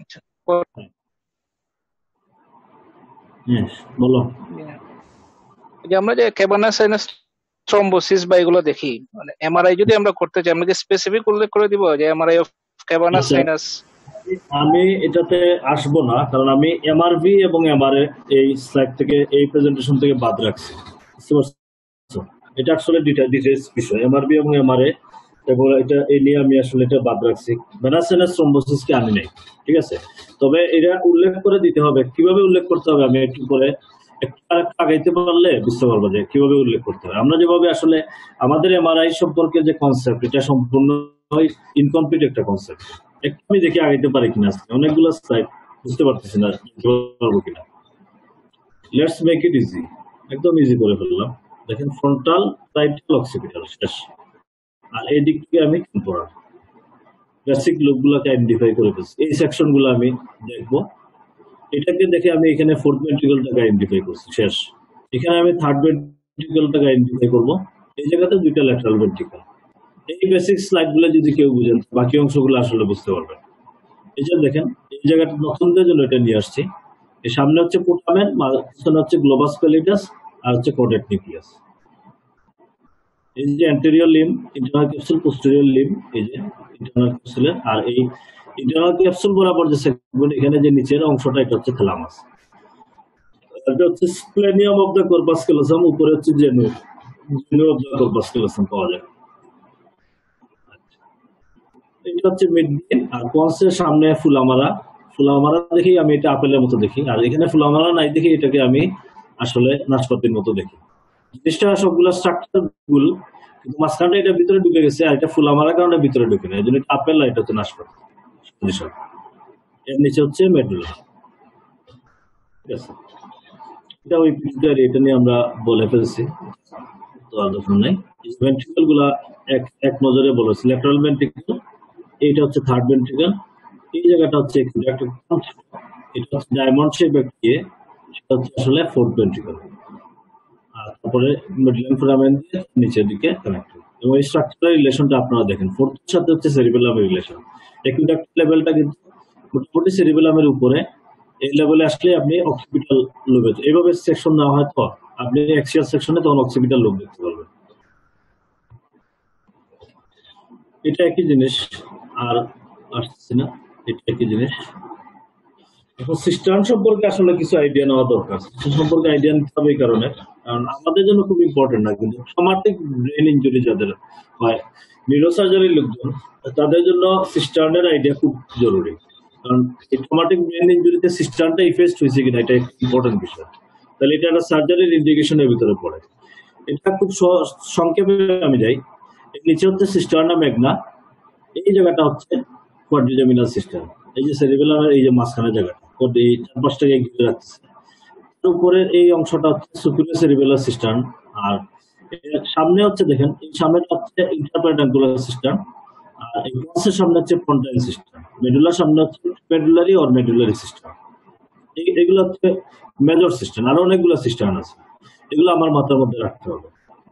হ্যাঁ বলো। যে আমরা যে ক্যাভার্নাস সাইনাস থ্রম্বোসিস বা এগুলো দেখি, মানে এমআরআই যদি আমরা করতে চাই, আমরা কি স্পেসিফিক উল্লেখ করে দিব যে এমআরআই অফ ক্যাভার্নাস সাইনাস? আমি এটাতে আসবো না, কারণ আমি এমআরভি এবং এমআরএ এই স্লাইড থেকে, এই প্রেজেন্টেশন থেকে বাদ রাখছি। এটা আসলে ডিটেইলস বিষয়, এমআরভি এবং এমআরএ, এবং এটা এই নিয়ে আমি আসলে এটা বাদ রাখছি। ভেনাস সাইনাস থ্রম্বোসিসকে আনি নাই, ঠিক আছে। তবে এটা উল্লেখ করে দিতে হবে, কিভাবে উল্লেখ করতে হবে আমি একটু পরে একটু আগাইতে পারলে বুঝতে পারবো যে কিভাবে উল্লেখ করতে হবে। আমরা যেভাবে আসলে আমাদের এমআরআই সম্পর্কে যে কনসেপ্ট, এটা সম্পূর্ণ ইনকমপ্লিট একটা কনসেপ্ট। একটু আমি দেখি আগাইতে পারি কিনা, অনেকগুলো স্লাইড বুঝতে পারতেছি না পারবো কিনা। লেটস মেক ইট ইজি, একদম ইজি করে ফেললাম। দেখেন ফ্রন্টাল, রাইটাল, অক্সিপিটাল, শেষ। আর এই দিক থেকে আমি টেম্পোরাল বেসিক লোকগুলোকে আইডেন্টিফাই করে ফেলছি। এই সেকশনগুলো আমি দেখবো, এটাকে দেখে আমি এখানে ফোর্থ ভেন্ট্রিকলটাকে আইডেন্টিফাই করছি, শেষ। এখানে আমি থার্ড ভেন্ট্রিকলটাকে আইডেন্টিফাই করবো, এই জায়গাতে দুইটা ল্যাটারাল ভেন্ট্রিকল। এই বেসিক স্লাইডগুলো যদি কেউ বুঝেন বাকি অংশগুলো আসলে বুঝতে পারবেন। এই যে দেখেন এই জায়গাটা নতুনদের জন্য এটা নিয়ে আসছি। এর সামনে হচ্ছে পোটামেন, মাঝখানে হচ্ছে গ্লোবাস প্যালিটাস আর হচ্ছে কর্ডেট নিউক্লিয়াস। এই যে anterior limb, internal capsule, posterior limb, এই যে ইন্টারনাল ক্যাপসুলের, আর এই ইন্টারনাল ক্যাপসুল বরাবর যে সেগমেন্ট এখানে যে নিচের অংশটা এটা হচ্ছে থ্যালামাস। এটা হচ্ছে splenium of the corpus callosum, উপরে হচ্ছে genu genu of the corpus callosum পাওয়া যায়। এটা হচ্ছে মিডব্রেন, আর পন্সের সামনে ফুলামারা। ফুলামারা দেখি আমি এটা আপেলের মতো দেখি, আর এখানে ফুলামারা নাই দেখি এটাকে আমি আসলে নাশপাতির মতো দেখি। জিনিসটা সবগুলো স্ট্রাকচার গুল, কিন্তু মাঝখানটা এটা ভিতরে ঢুকে গেছে, আর এটা ফুলামারা কারণে ভিতরে ঢুকে না, এই জন্য এটা আপেল আর এটা হচ্ছে নাশপাতি। এর নিচে হচ্ছে মেডুলা। ঠিক আছে, এটা ওই পিটুইটারি, এটা নিয়ে আমরা বলে ফেলছি, তো আর দরকার নাই। ভেন্ট্রিকল গুলা এক এক নজরে বলেছি। ল্যাটারাল ভেন্ট্রিকল, এইটা হচ্ছে থার্ড ভেন্ট্রিকল, এই জায়গাটা হচ্ছে এটা হচ্ছে ডায়মন্ড শেপ দিয়ে, সেটা হচ্ছে আসলে ফোর্থ ভেন্ট্রিকল। আর তারপরে মিডলাইন ফোরামেন দিয়ে নিচের দিকে কানেক্টেড, এবং এই স্ট্রাকচারাল রিলেশনটা আপনারা দেখেন ফোর্থের সাথে হচ্ছে সেরিবেলামের রিলেশন। একুইডাক্ট লেভেলটা কিন্তু মোটামুটি সেরিবেলামের উপরে, এই লেভেলে আসলে আপনি অক্সিপিটাল লোবে, এইভাবে সেকশন নেওয়া হয় তো আপনি অ্যাক্সিয়াল সেকশনে তখন অক্সিপিটাল লোব দেখতে পারবেন। এটা একই জিনিস, আর আসছে না, এটা একই জিনিস। এখন সিস্টার্ন সম্পর্কে আসলে কিছু আইডিয়া নেওয়া দরকার। সিস্টার্ন সম্পর্কে আইডিয়া নিতে হবে এই কারণে, কারণ আমাদের জন্য খুব ইম্পর্টেন্ট না, কিন্তু ট্রমাটিক ব্রেন ইনজুরি যাদের হয়, নিউরোসার্জারির লোকজন, তাদের জন্য সিস্টার্নের আইডিয়া খুব জরুরি। কারণ এই ট্রমাটিক ব্রেন ইনজুরিতে সিস্টার্নটা ইফেক্ট হয়েছে কিনা এটা একটা ইম্পর্টেন্ট বিষয়। তাহলে এটা একটা সার্জারির ইন্ডিকেশনের ভিতরে পড়ে। এটা খুব সংক্ষেপে আমি যাই। এর নিচে হচ্ছে সিস্টার্না ম্যাগনা, এই জায়গাটা হচ্ছে কোয়াড্রিজেমিনাল সিস্টার্ন। এই যে সেরিবেলামের এই যে মাঝখানে জায়গাটা এই চারপাশটাকে ঘিরে রাখছে, উপরের এই অংশটা হচ্ছে সুপিরিয়র সেরিবেলার সিস্টার্ন, আর সামনে হচ্ছে দেখেন এই সামনেটা হচ্ছে ইন্টারপ্যারাটাঙ্কুলার সিস্টার্ন, আর এই পাশের সামনে হচ্ছে পন্টাইন সিস্টার্ন, মেডুলার সামনে হচ্ছে মেডুলারি অর মেডুলারি সিস্টার্ন। এগুলো হচ্ছে মেজর সিস্টার্ন, আরো অনেকগুলো সিস্টার্ন আছে, এগুলো আমার মাথার মধ্যে রাখতে হবে।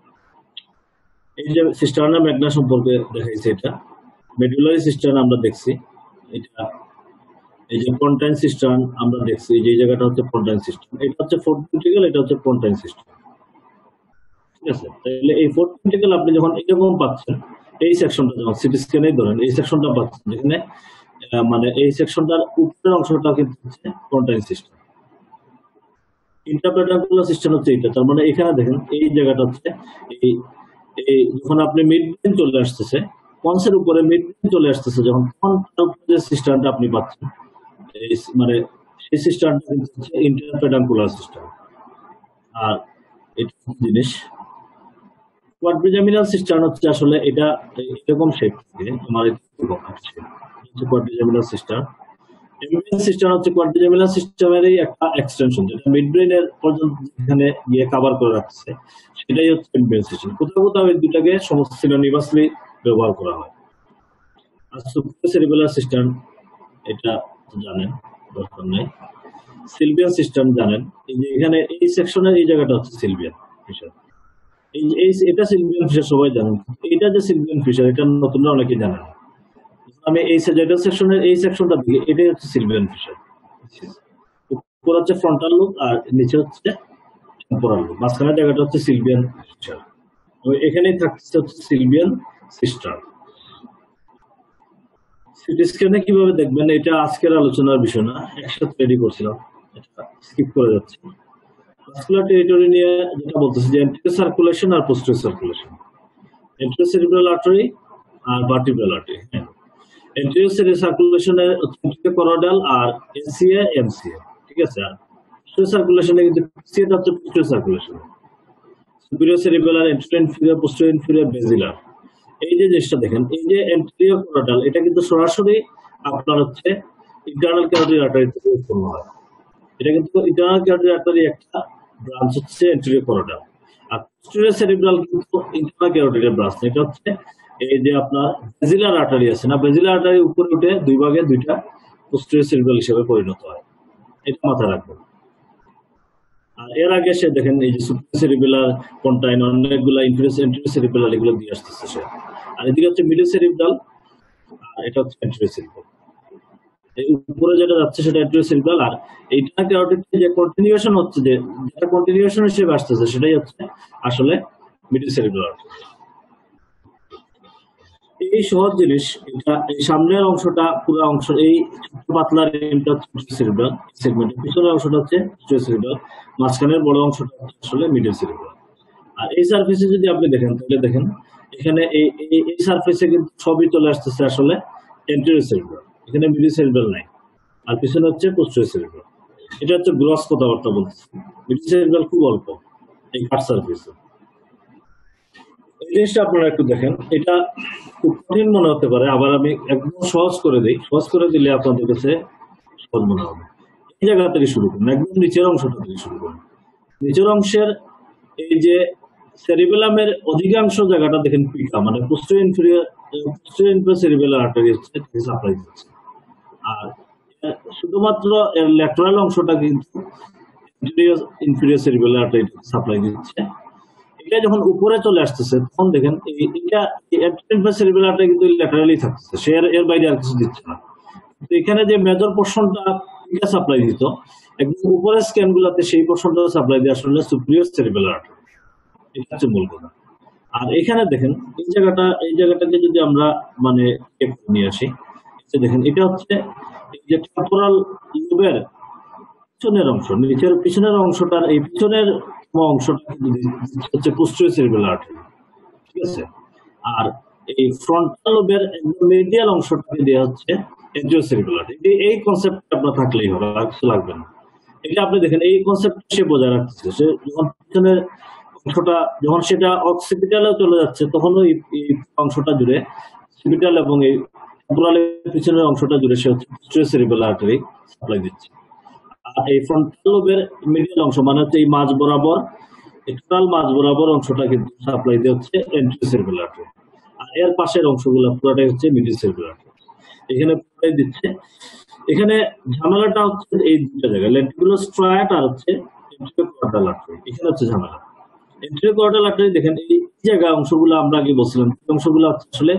এই যে সিস্টার্না ম্যাগনা সম্পর্কে দেখাইছে, এটা মেডুলারি সিস্টার্ন আমরা দেখছি, এটা এই যে পন্টাইন সিস্টার্ন আমরা দেখছি, এই যে জায়গাটা হচ্ছে পন্টাইন সিস্টার্ন, এটা হচ্ছে ফোর্থ ভেন্ট্রিকল, এটা হচ্ছে পন্টাইন সিস্টার্ন। ঠিক আছে, তাহলে এই ফোর্থ ভেন্ট্রিকল আপনি যখন এরকম পাচ্ছেন, এই সেকশনটা যখন সিটি স্ক্যানে ধরেন এই সেকশনটা পাচ্ছেন, যেখানে মানে এই সেকশনটার উপরের অংশটা কিন্তু হচ্ছে পন্টাইন সিস্টার্ন। ইন্টারপ্যারাটাঙ্কুলার সিস্টার্ন হচ্ছে এটা, তার মানে এখানে দেখেন এই জায়গাটা হচ্ছে এই এই যখন আপনি মিড ব্রেন চলে আসতেছে, পন্সের উপরে মিড ব্রেন চলে আসতেছে, যখন যে সিস্টার্নটা আপনি পাচ্ছেন, মানে সেই সিস্টার্নটা কিন্তু হচ্ছে ইন্টারপ্যারাটাঙ্কুলার সিস্টার্ন। আর এটা জিনিস কোয়াড্রিজেমিনাল সিস্টার্ন হচ্ছে আসলে এটা এরকম শেপ থাকে, আমার কোয়াড্রিজেমিনাল সিস্টার্ন। এমব্রেন সিস্টার্ন হচ্ছে কোয়াড্রিজেমিনাল সিস্টেমেরই একটা এক্সটেনশন, যেটা মিড ব্রেনের পর্যন্ত এখানে গিয়ে কভার করে রাখছে, সেটাই হচ্ছে এমব্রেন সিস্টেম। কোথাও কোথাও এই দুটাকে সমস্ত সিনোনিমাসলি ব্যবহার করা হয়। আর সুপিরিয়র সেরিবেলার সিস্টার্ন এটা জানেন, দরকার নাই। সিলভিয়ান সিস্টেম জানেন, এই যে এখানে এই সেকশনের এই জায়গাটা হচ্ছে সিলভিয়ান ফিশার, এই এই এটা সিলভিয়ান ফিশার সবাই জানেন। এটা যে সিলভিয়ান ফিশার এটা নতুনরা অনেকে জানেন। আমি এই যেটা সেকশনের এই সেকশনটা দিকে এটাই হচ্ছে সিলভিয়ান ফিশার। উপর হচ্ছে ফ্রন্টাল লুপ আর নিচে হচ্ছে টেম্পোরাল লুপ, মাঝখানে জায়গাটা হচ্ছে সিলভিয়ান ফিশার। এখানেই থাকছে হচ্ছে সিলভিয়ান সিস্টার্ন। সিটি স্ক্যানে কিভাবে দেখবেন এটা আজকের আলোচনার বিষয় না, একসাথে রেডি করছিলাম, এটা স্কিপ করে যাচ্ছে। ভাস্কুলার টেরিটরি নিয়ে যেটা বলতেছি যে এন্টেরিয়র সার্কুলেশন আর posterior circulation, anterior cerebral artery আর ভার্টিব্রাল আর্টারি। হ্যাঁ, এন্টেরিয়র সেরিব্রাল সার্কুলেশনে করোডাল আর এসিএ এমসিএ, ঠিক আছে। আর পোস্টেরিয়র সার্কুলেশনে কিন্তু পিসিএটা হচ্ছে posterior circulation, superior cerebral, anterior inferior, posterior inferior, basilar. এই যে জিনিসটা দেখেন, এই যে এন্টেরিয়র করোডাল এটা কিন্তু সরাসরি আপনার হচ্ছে ইন্টারনাল ক্যারোটিড আর্টারি থেকে উৎপন্ন হয়। এটা কিন্তু ইন্টারনাল ক্যারোটিড আর্টারি একটা ব্রাঞ্চ হচ্ছে এন্টেরিয়র করোডাল, আর পোস্টেরিয়র সেরিব্রাল কিন্তু ইন্টারনাল ক্যারোটিডের ব্রাঞ্চ। এটা হচ্ছে এই যে আপনার বেজিলার আর্টারি আছে না, বেজিলার আর্টারি উপরে উঠে দুই ভাগে দুইটা পোস্টেরিয়র সেরিব্রাল হিসেবে পরিণত হয়। এটা মাথায় রাখবেন। আর এর আগে সে দেখেন এই যে সুপ্রাসেরিবেলার কন্টাইন অনেকগুলা ইন্টারসেরিবেলার এগুলো দিয়ে আসতেছে সে। আর এদিকে হচ্ছে মিডল সেরিব্রাল, আর এটা হচ্ছে এন্টেরোসেরিব্রাল। এই উপরে যেটা যাচ্ছে সেটা এন্টেরোসেরিব্রাল, আর এইটা ক্যারোটিডে যে কন্টিনিউশন হচ্ছে, যে যেটা কন্টিনিউশন হিসেবে আসতেছে সেটাই হচ্ছে আসলে মিডল সেরিব্রাল। এই সহজ জিনিস, এটা এই সামনের অংশটা পুরো অংশ, এই পাতলা রিমটা হচ্ছে সেরিব্রাল সেগমেন্ট, পিছনের অংশটা হচ্ছে সেরিব্রাল, মাঝখানের বড় অংশটা আসলে মিডল সেরিব্রাল। আর এই সারফেসে যদি আপনি দেখেন তাহলে দেখেন এখানে এই এই সারফেসে কিন্তু সবই চলে আসতেছে আসলে এন্টেরিয়র সেরিব্রাল, এখানে মিডল সেরিব্রাল নাই, আর পিছনে হচ্ছে পোস্টেরিয়র সেরিব্রাল। এটা হচ্ছে গ্রস কথাবার্তা বলতেছে, মিডল সেরিব্রাল খুব অল্প এই কাট সারফেসে। এই জিনিসটা আপনারা একটু দেখেন, এটা খুব কঠিন মনে হতে পারে, আবার আমি একদম সহজ করে দিই, সহজ করে দিলে আপনাদের কাছে সহজ মনে হবে। এই জায়গা থেকে শুরু করুন, একদম নিচের অংশটা থেকে শুরু করুন। নিচের অংশের এই যে সেরিবেলামের অধিকাংশ জায়গাটা দেখেন পিকা, মানে posterior inferior posterior inferior cerebellar artery হচ্ছে সাপ্লাই দিচ্ছে, আর শুধুমাত্র এর ল্যাটারাল অংশটা কিন্তু inferior inferior cerebellar artery supply দিচ্ছে। এটা যখন উপরে চলে আসতেছে তখন দেখেন এটা ইনফেরিয়র সেরিবেলার আর্টারি কিন্তু ল্যাটারালি থাকছে, সে এর বাইরে আর কিছু দিচ্ছে না। তো এখানে যে মেজর পোর্শনটা পিকা সাপ্লাই দিত, একদম উপরের স্ক্যান গুলাতে সেই পোর্শনটা সাপ্লাই দিয়ে আসলে সুপিরিয়র সেরিবেলার আর্টারি, এটা হচ্ছে মূল কথা। আর এখানে দেখেন এই জায়গাটা, এই জায়গাটাকে যদি আমরা মানে নিয়ে আসি, দেখেন এটা হচ্ছে এই যে টেম্পোরাল লোবের পিছনের অংশ, নিচের পিছনের অংশটার এই পিছনের অংশটা হচ্ছে পোস্টেরিয়র সেরিবেলার আর্টারি, ঠিক আছে। আর এই ফ্রন্টাল লোবের একদম মিডিয়াল অংশটাকে দেওয়া হচ্ছে এন্টেরিয়র সেরিবেলার আর্টারি। এই কনসেপ্টটা আপনার থাকলেই হবে, আর কিছু লাগবে না। এটা আপনি দেখেন এই কনসেপ্ট সে বজায় রাখছে, সে যখন পিছনের অংশটা যখন সেটা অক্সিপিটালেও চলে যাচ্ছে তখনও এই অংশটা জুড়ে অক্সিপিটাল এবং এই টেম্পোরালের পিছনের অংশটা জুড়ে সে হচ্ছে পোস্টেরিয়র সেরিবেলার আর্টারি সাপ্লাই দিচ্ছে। আর এই ফ্রন্টাল লোবের মিডিয়াল অংশ মানে হচ্ছে এই মাঝ বরাবর, টোটাল মাঝ বরাবর অংশটা কিন্তু সাপ্লাই দিয়ে হচ্ছে এন্টেরিয়র সেরিবেলার আর্টারি, আর এর পাশের অংশগুলো পুরোটাই হচ্ছে মিডল সেরিবেলার আর্টারি, এখানে পুরোটাই দিচ্ছে। এখানে ঝামেলাটা হচ্ছে এই দুটো জায়গায়, লেন্টিকুলার স্ট্রায়াট আর হচ্ছে এন্টেরিয়র কোয়ার্টাল আর্টারি, এখানে হচ্ছে ঝামেলা। এন্টেরিয়র কোয়ার্টাল আর্টারি দেখেন এই জায়গা অংশগুলো আমরা আগে বলছিলাম, এই অংশগুলো হচ্ছে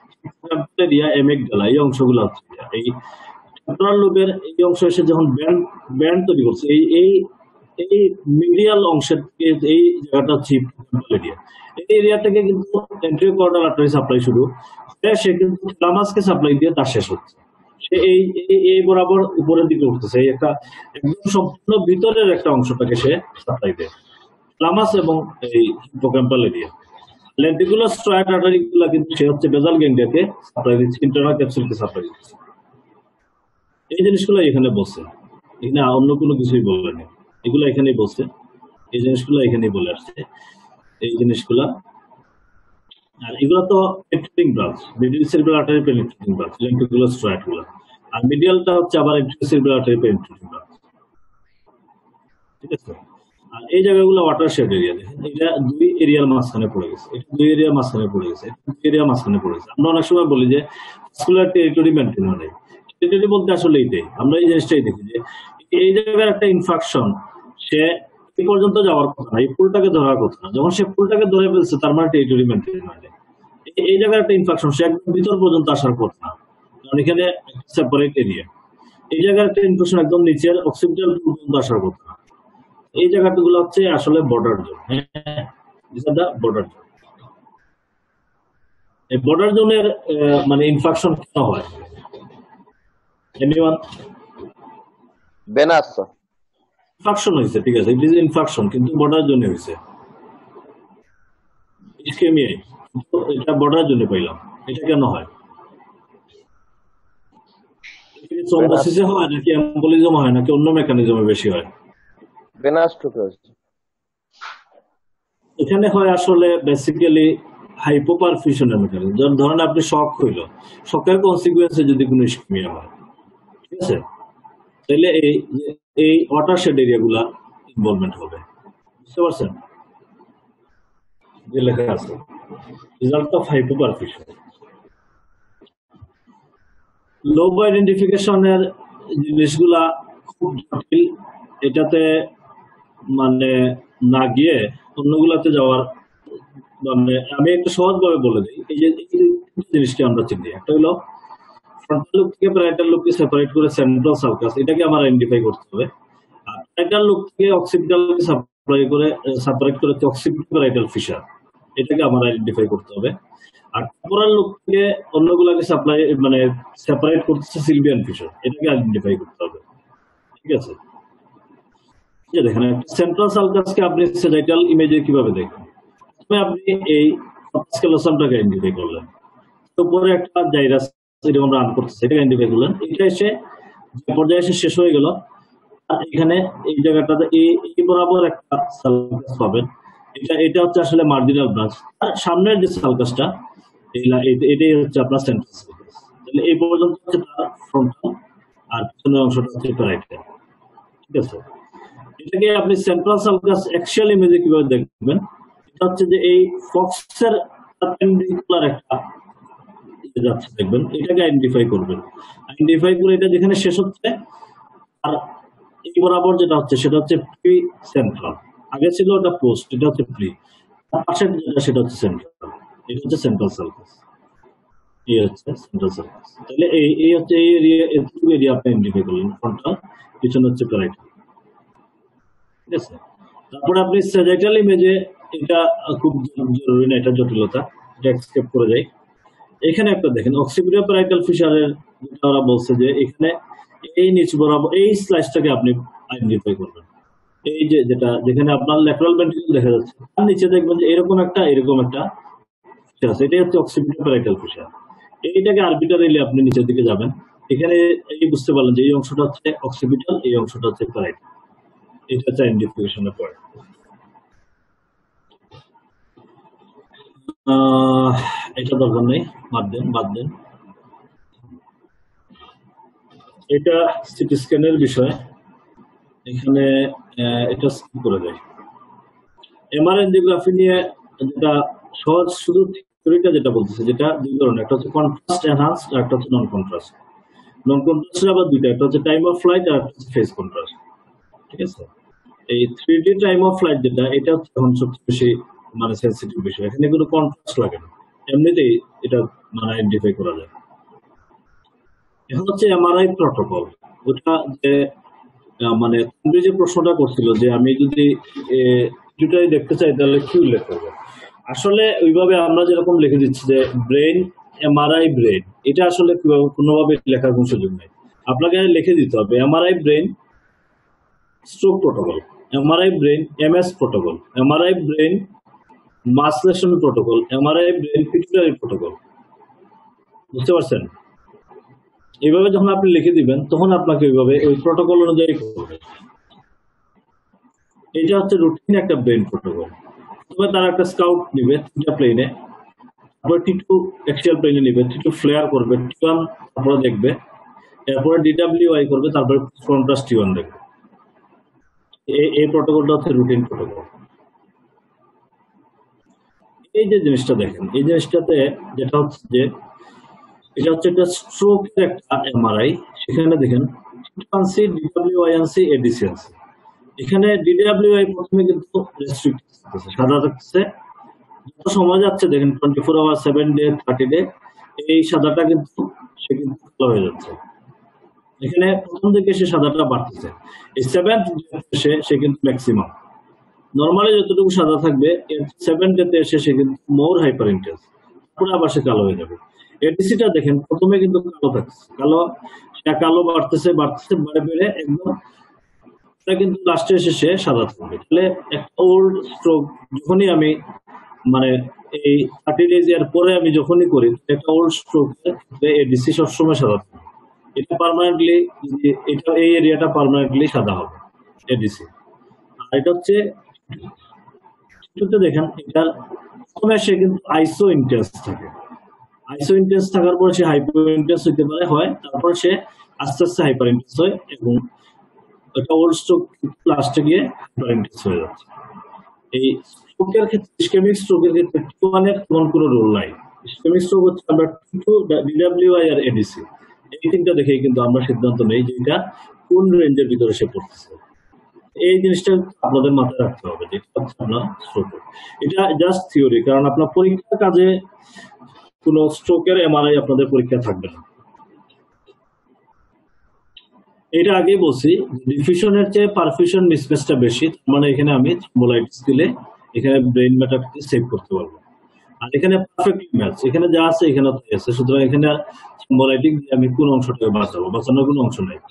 আসলে এমিগডালা, এই অংশগুলো হচ্ছে এই টেম্পোরাল লোবের এই অংশ এসে যখন ব্যান্ড ব্যান্ড তৈরি করছে, এই এই এই মিডিয়াল অংশের এই জায়গাটা হচ্ছে এরিয়া, এই এরিয়া থেকে কিন্তু এন্টেরিয়র কোয়ার্টাল আর্টারি সাপ্লাই শুরু, সে কিন্তু থ্যালামাসকে সাপ্লাই দিয়ে তার শেষ হচ্ছে, সে এই এই বরাবর উপরের দিকে উঠতেছে, এই একটা একদম সম্পূর্ণ ভিতরের একটা অংশটাকে সে সাপ্লাই দেয়, থ্যালামাস এবং এই হিপোক্যাম্পাল এরিয়া। লেন্টিকুলার স্ট্রায়াট আর্টারিগুলো কিন্তু সে হচ্ছে বেসাল গ্যাংলিয়াকে সাপ্লাই দিচ্ছে, ইন্টারনাল ক্যাপসুলকে সাপ্লাই দিচ্ছে। এই জিনিসগুলো এখানে বসছে, এখানে অন্য কোনো কিছুই বলেনি, এগুলো এখানেই বসছে, এই জিনিসগুলো এখানেই বলে আসছে এই জিনিসগুলা। আর এগুলো তো penetrating branch, middle cerebral artery penetrating branch, lenticular striate গুলো, আর মিডিয়ালটা হচ্ছে আবার anterior cerebral artery penetrating branch, ঠিক আছে। আর এই জায়গাগুলো ওয়াটার শেড এরিয়া, দেখেন এটা দুই এরিয়ার মাঝখানে পড়ে গেছে, এটা দুই এরিয়ার মাঝখানে পড়ে গেছে, দুই এরিয়ার মাঝখানে পড়ে গেছে। আমরা অনেক সময় বলি যে ভাস্কুলার টেরিটরি মেইনটেইন হয়, টেরিটরি বলতে আসলে এইটাই, আমরা এই জিনিসটাই দেখি যে এই জায়গার একটা ইনফেকশন, সে এই পর্যন্ত যাওয়ার কথা না, এই ফুলটাকে ধরার কথা না, যখন সে ফুলটাকে ধরে ফেলছে তার মানে টেরিটরি মেইনটেইন হয়। এই জায়গার একটা ইনফেকশন, সে একদম ভিতর পর্যন্ত আসার কথা না, কারণ এখানে সেপারেট এরিয়া। এই জায়গার একটা ইনফেকশন একদম নিচের অক্সিপিটাল পর্যন্ত আসার কথা না, এই জায়গাগুলো হচ্ছে আসলে বর্ডার জোন। হ্যাঁ, বর্ডার জোন, এই বর্ডার জোনের মানে ইনফেকশন কেন হয়? এনিওয়ান? বেনাস ইনফেকশন হয়েছে, ঠিক আছে, ইট ইজ ইনফেকশন, কিন্তু বর্ডার জোনে হয়েছে, ইসকেমিয়ায়, এটা বর্ডার জোনে পাইলাম, এটা কেন হয়? থ্রম্বোসিসে হয় নাকি এম্বোলিজম হয় নাকি অন্য মেকানিজমে বেশি হয়? এখানে হয় আসলে বেসিক্যালি হাইপোপারফিউশনের মেকানিজম। যেমন ধরেন আপনি শক হইল, শকের কনসিকুয়েন্সে যদি কোনো ইসকেমিয়া হয়, ঠিক আছে, তাহলে এই এই ওয়াটার শেড এরিয়া গুলা ইনভলভমেন্ট হবে, বুঝতে পারছেন? যে লেখা আছে রেজাল্ট অফ হাইপোপারফিউশন। লোব আইডেন্টিফিকেশনের জিনিসগুলা খুব জটিল, এটাতে মানে না গিয়ে অন্যগুলাতে যাওয়ার, মানে আমি একটু সহজভাবে বলে দিই। এই যে এই জিনিসটা আমরা চিনি, একটা হলো ফ্রন্টাল লুক থেকে প্যারাইটাল লুককে সেপারেট করে সেন্ট্রাল সার্কাস, এটাকে আমার আইডেন্টিফাই করতে হবে। আর প্যারাইটাল লুক থেকে অক্সিপিটালকে সাপ্লাই করে সেপারেট করে অক্সিপিটাল ফিশার, এটাকে আমার আইডেন্টিফাই করতে হবে। আর টেম্পোরাল লুক থেকে অন্যগুলাকে সাপ্লাই মানে সেপারেট করতেছে সিলভিয়ান ফিশার, এটাকে আইডেন্টিফাই করতে হবে। ঠিক আছে, দেখেন সেন্ট্রাল সার্কাসকে আপনি সেজাইটাল ইমেজে কিভাবে দেখবেন? আপনি এই স্কেলোসামটাকে আইডেন্টিফাই করলেন, উপরে একটা জাইরাস এরকম রান করতেছে, এটাকে আইডেন্টিফাই করলেন। এটা এসে পর্যায়ে এসে শেষ হয়ে গেল, আর এখানে এই জায়গাটাতে এই বরাবর একটা সার্কাস পাবেন। এটা এটা হচ্ছে আসলে মার্জিনাল ব্রাঞ্চ। আর সামনের যে সার্কাসটা এটাই হচ্ছে আপনার সেন্ট্রাল সার্কাস। তাহলে এই পর্যন্ত হচ্ছে তার ফ্রন্টাল, আর পিছনের অংশটা হচ্ছে প্যারাইটাল। ঠিক আছে, এটাকে আপনি সেন্ট্রাল সার্কাস অ্যাকচুয়াল ইমেজে কিভাবে দেখবেন? এটা হচ্ছে যে এই ফক্সের পারপেন্ডিকুলার একটা যাচ্ছে দেখবেন, এটাকে আইডেন্টিফাই করবেন। আইডেন্টিফাই করে এটা যেখানে শেষ হচ্ছে আর এই বরাবর যেটা হচ্ছে সেটা হচ্ছে প্রি সেন্ট্রাল। আগে ছিল ওটা পোস্ট, এটা হচ্ছে প্রি। পাশের যেটা সেটা হচ্ছে সেন্ট্রাল, এটা হচ্ছে সেন্ট্রাল সার্কাস। এই হচ্ছে সেন্ট্রাল সার্কাস। তাহলে এই এই হচ্ছে এই এরিয়া, এতটুকু এরিয়া আপনি আইডেন্টিফাই করলেন, ফ্রন্টাল, পিছনে হচ্ছে প্যারাইটাল। ঠিক আছে, তারপরে আপনি সেজাইটাল ইমেজে, এটা খুব জরুরি না, এটা জটিলতা, এটা এক্সকেপ করে যায়। এখানে একটা দেখেন অক্সিপিটাল প্যারাইটাল ফিশারের যেটা ওরা বলছে যে এখানে এই নিচ বরাবর এই স্লাইসটাকে আপনি আইডেন্টিফাই করবেন। এই যে যেটা যেখানে আপনার ল্যাটারাল ভেন্ট্রিকল দেখা যাচ্ছে, তার নিচে দেখবেন যে এরকম একটা এরকম একটা ফিশার আছে, এটাই হচ্ছে অক্সিপিটাল প্যারাইটাল ফিশার। এইটাকে আরবিটারিলি আপনি নিচের দিকে যাবেন, এখানে এই বুঝতে পারলেন যে এই অংশটা হচ্ছে অক্সিপিটাল, এই অংশটা হচ্ছে প্যারাইটাল। এটা হচ্ছে আইডেন্টিফিকেশনের পরে। এটা দরকার নেই, বাদ দেন বাদ দেন এটা সিটি স্ক্যানের বিষয়, এখানে এটা স্কিপ করে দেয়। এমআরআই এনজিওগ্রাফি নিয়ে যেটা সহজ, শুধু থিওরিটা যেটা বলতেছে, যেটা দুই ধরনের, একটা হচ্ছে কন্ট্রাস্ট এনহান্সড আর একটা হচ্ছে নন কন্ট্রাস্ট। নন কন্ট্রাস্টের আবার দুইটা, একটা হচ্ছে টাইম অফ ফ্লাইট আর একটা হচ্ছে ফেজ কন্ট্রাস্ট। ঠিক আছে, এই three D time of flight যেটা, এটা হচ্ছে এখন সবচেয়ে বেশি মানে সেন্সিটিভ বিষয়। এখানে কোনো কন্ট্রাস্ট লাগে না, এমনিতেই এটা মানে আইডেন্টিফাই করা যায়। এখন হচ্ছে এমআরআই প্রটোকল, ওটা যে মানে তুমি যে প্রশ্নটা করছিল যে আমি যদি দুটাই দেখতে চাই তাহলে কি উল্লেখ করবো, আসলে ওইভাবে আমরা যেরকম লিখে দিচ্ছি যে ব্রেন এমআরআই ব্রেন, এটা আসলে কোনোভাবে লেখার কোনো সুযোগ নেই। আপনাকে লিখে দিতে হবে MRI brain stroke protocol, MRI brain MS protocol, MRI brain mass lesion protocol, MRI brain pituitary protocol. বুঝতে পারছেন? এইভাবে যখন আপনি লিখে দিবেন তখন আপনাকে ওইভাবে ওই প্রটোকল অনুযায়ী করবে। এটা হচ্ছে রুটিন একটা ব্রেন প্রটোকল। তবে তার একটা স্কাউট নিবে তিনটা প্লেনে, তারপরে টি টু এক্সিয়াল প্লেনে নিবে, টি টু ফ্লেয়ার করবে, টি ওয়ান তারপরে দেখবে, এরপরে ডিডাব্লিউআই করবে, তারপরে কন্ট্রাস্ট টি ওয়ান দেখবে। এই প্রটোকলটা হচ্ছে রুটিন প্রটোকল। এই যে জিনিসটা দেখেন, এই জিনিসটাতে যেটা হচ্ছে যে এটা হচ্ছে একটা স্ট্রোকের একটা এমআরআই। সেখানে দেখেন ডিডাব্লিউআই ডিডাব্লিউআই এডিসি আছে। এখানে ডিডাব্লিউআই প্রথমে কিন্তু রেস্ট্রিক্ট আছে, সাদা থাকছে, যত সময় যাচ্ছে দেখেন twenty four hour seven day thirty day এই সাদাটা কিন্তু সে কিন্তু কালো হয়ে যাচ্ছে। এখানে প্রথম দিকে সে সাদাটা বাড়তেছে, এই সেভেন্থ ডে সে কিন্তু ম্যাক্সিমাম। নর্মালি যতটুকু সাদা থাকবে সেভেন ডেতে এসে সে কিন্তু মোর হাইপার ইন্টেন্স, পুরো আবার সে কালো হয়ে যাবে। এডিসিটা দেখেন প্রথমে কিন্তু কালো থাকছে, কালো সে কালো বাড়তেছে বাড়তেছে বেড়ে বেড়ে একদম কিন্তু লাস্টে এসে সে সাদা থাকবে। তাহলে একটা ওল্ড স্ট্রোক যখনই আমি মানে এই থার্টি ডেজ এর পরে আমি যখনই করি, একটা ওল্ড স্ট্রোক এডিসি সবসময় সাদা থাকবে। এটা পার্মানেন্টলি, এটা এই এরিয়াটা পার্মানেন্টলি সাদা হবে এডিসি। আর এটা হচ্ছে দেখেন এটা প্রথমে সে কিন্তু আইসো ইন্টেন্স থাকে, আইসো ইন্টেন্স থাকার পর সে হাইপো ইন্টেন্স হইতে পারে হয়, তারপর সে আস্তে আস্তে হাইপার ইন্টেন্স হয় এবং এটা ওল্ড স্ট্রোক লাস্টে গিয়ে হাইপার ইন্টেন্স হয়ে যাচ্ছে। এই স্ট্রোকের ক্ষেত্রে ইসকেমিক স্ট্রোকের ক্ষেত্রে টি ওয়ান এর তেমন কোনো রোল নাই। ইসকেমিক স্ট্রোক হচ্ছে আমরা টি টু ডিডাব্লিউআই আর এডিসি এই তিনটা দেখেই কিন্তু আমরা সিদ্ধান্ত নেই যে এটা কোন রেঞ্জের ভিতরে সে পড়তেছে। এই জিনিসটা আপনাদের মাথায় রাখতে হবে যে এটা হচ্ছে আপনার স্ট্রোকের। এটা জাস্ট থিওরি, কারণ আপনার পরীক্ষার কাজে কোনো স্ট্রোকের এমআরআই আপনাদের পরীক্ষা থাকবে না। এটা আগেই বলছি, ডিফিউশনের চেয়ে পারফিউশন মিসম্যাচটা বেশি, মানে এখানে আমি থ্রম্বোলাইটিস দিলে এখানে ব্রেইন ম্যাটারকে সেভ করতে পারবো। আর এখানে পারফেক্টলি ম্যাচ, এখানে যা আছে এখানে তাই আছে, সুতরাং এখানে থ্রম্বোলাইটিক দিয়ে আমি কোন অংশটাকে বাঁচাবো, বাঁচানোর কোনো অংশ নাই।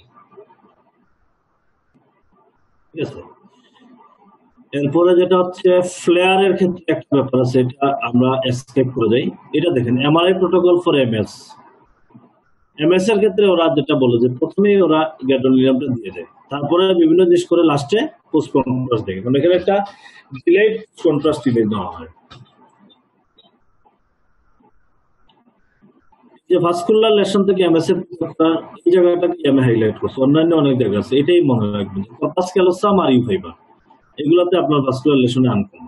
ঠিক আছে, এরপরে যেটা হচ্ছে ফ্লেয়ারের ক্ষেত্রে একটা ব্যাপার আছে, এটা আমরা এসকেপ করে যাই। এটা দেখেন MRI protocol for MS. MS এর ক্ষেত্রে ওরা যেটা বলে যে প্রথমেই ওরা গ্যাডোলিনামটা দিয়ে দেয়, তারপরে বিভিন্ন জিনিস করে লাস্টে পোস্ট কন্ট্রাস্ট দেখে, মানে এখানে একটা ডিলেড কন্ট্রাস্ট ইমেজ দেওয়া হয়। যে ভাস্কুলার লেশন থেকে এমএস এর এই জায়গাটাকে আমি হাইলাইট করছি, অন্যান্য অনেক জায়গা আছে, এটাই মনে রাখবেন। কর্পাস ক্যালোসাম আর ইউ ফাইবার এগুলাতে আপনার ভাস্কুলার লেশনে আনকমন।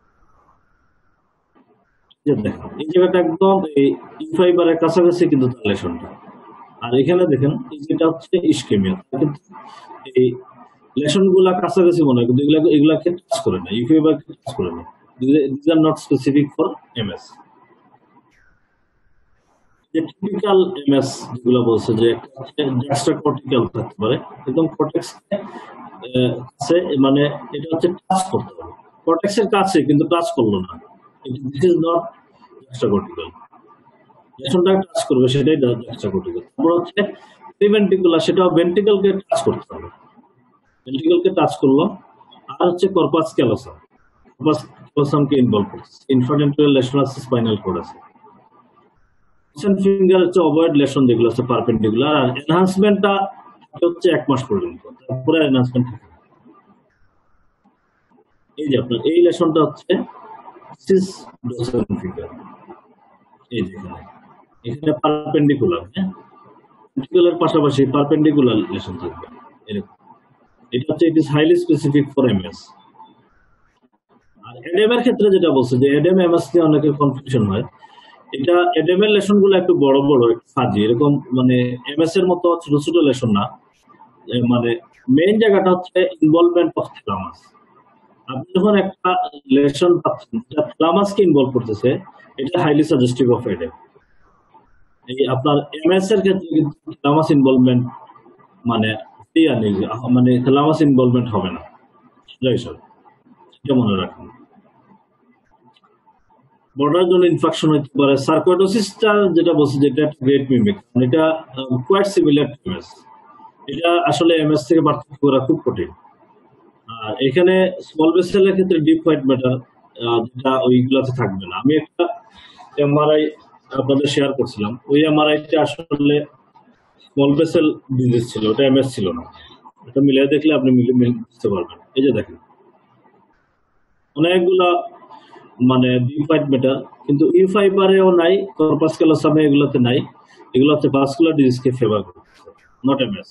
দেখেন এই জায়গাটা একদম এই ইউ ফাইবারের কাছাকাছি কিন্তু তার লেশনটা, আর এখানে দেখেন এই যেটা হচ্ছে ইসকেমিয়া, কিন্তু এই লেশন গুলা কাছাকাছি মনে হয়, কিন্তু এগুলা এগুলাকে টাচ করে না, ইউ ফাইবারকে টাচ করে না। This are not specific for MS. যে টিপিক্যাল এমএস যেগুলো বলছে যে এক্সট্রা কর্টিক্যাল থাকতে পারে, একদম কর্টেক্স আছে, মানে এটা হচ্ছে টাচ করতে হবে, কর্টেক্সের কাছে কিন্তু টাচ করলো না, this is not extra cortical. লেশনটাকে টাচ করবে সেটাই এক্সট্রা কর্টিক্যাল। তারপর হচ্ছে প্রিভেন্টিকুলার, সেটাও ভেন্ট্রিকলকে টাচ করতে হবে, ভেন্ট্রিকলকে টাচ করলো। আর হচ্ছে কর্পাস ক্যালোসাম, কর্পাস ক্যালোসামকে ইনভলভ করছে, ইনফ্রাভেন্ট্রাল লেশন আছে, স্পাইনাল কর্ড আছে। ফিঙ্গার হচ্ছে অভয়েড লেশন যেগুলো আছে পারপেন্ডিকুলার, আর এনহান্সমেন্টটা হচ্ছে এক মাস পর্যন্ত, তারপরে এনহান্সমেন্ট থাকে। এই যে আপনার এই লেশনটা হচ্ছে সিস ডোর্সাল ফিঙ্গার, এই যে এখানে এখানে পারপেন্ডিকুলার, হ্যাঁ ভেন্ট্রিকুলার পাশাপাশি পারপেন্ডিকুলার লেশন থাকবে এরকম। এটা হচ্ছে it is highly specific for MS. আর এডেম এর ক্ষেত্রে যেটা বলছে যে এডেম এমএস নিয়ে অনেকের কনফিউশন হয়, এটা এডেম এর লেশন গুলো একটু বড় বড় একটু ফাজি, এরকম মানে এমএস এর মতো ছোট ছোট লেশন না, মানে মেইন জায়গাটা হচ্ছে ইনভলভমেন্ট অফ থ্যালামাস। আপনি যখন একটা লেশন পাচ্ছেন যেটা থ্যালামাসকে ইনভলভ করতেছে, এটা হাইলি সাজেস্টিভ অফ এডেম। এই আপনার এমএস এর ক্ষেত্রে কিন্তু থ্যালামাস ইনভলভমেন্ট মানে মানে থ্যালামাস ইনভলভমেন্ট হবে না, যাই সব এটা মনে রাখুন। বর্ডার জন্য ইনফেকশন হতে পারে। সার্কোইডোসিসটা যেটা বলছে যেটা একটা গ্রেট মিমিক, এটা কোয়াইট সিমিলার টু এমএস। এটা আসলে এমএস থেকে পার্থক্য করা খুব কঠিন। আর এখানে স্মল ভেসেলের ক্ষেত্রে ডিপ হোয়াইট ম্যাটার যেটা ওইগুলাতে থাকবে না। আমি একটা এমআরআই আপনাদের শেয়ার করছিলাম, ওই এমআরআইটা আসলে স্মল ভেসেল ডিজিজ ছিল, ওটা এমএস ছিল না। এটা মিলিয়ে দেখলে আপনি মিলে বুঝতে পারবেন। এই যে দেখেন অনেকগুলা মানে ডিপ হোয়াইট ম্যাটার, কিন্তু ইউ ফাইবারেও নাই, কর্পাস ক্যালোসামে এগুলোতে নাই, এগুলো হচ্ছে ভাস্কুলার ডিজিজকে ফেভার করতেছে, নট এমএস।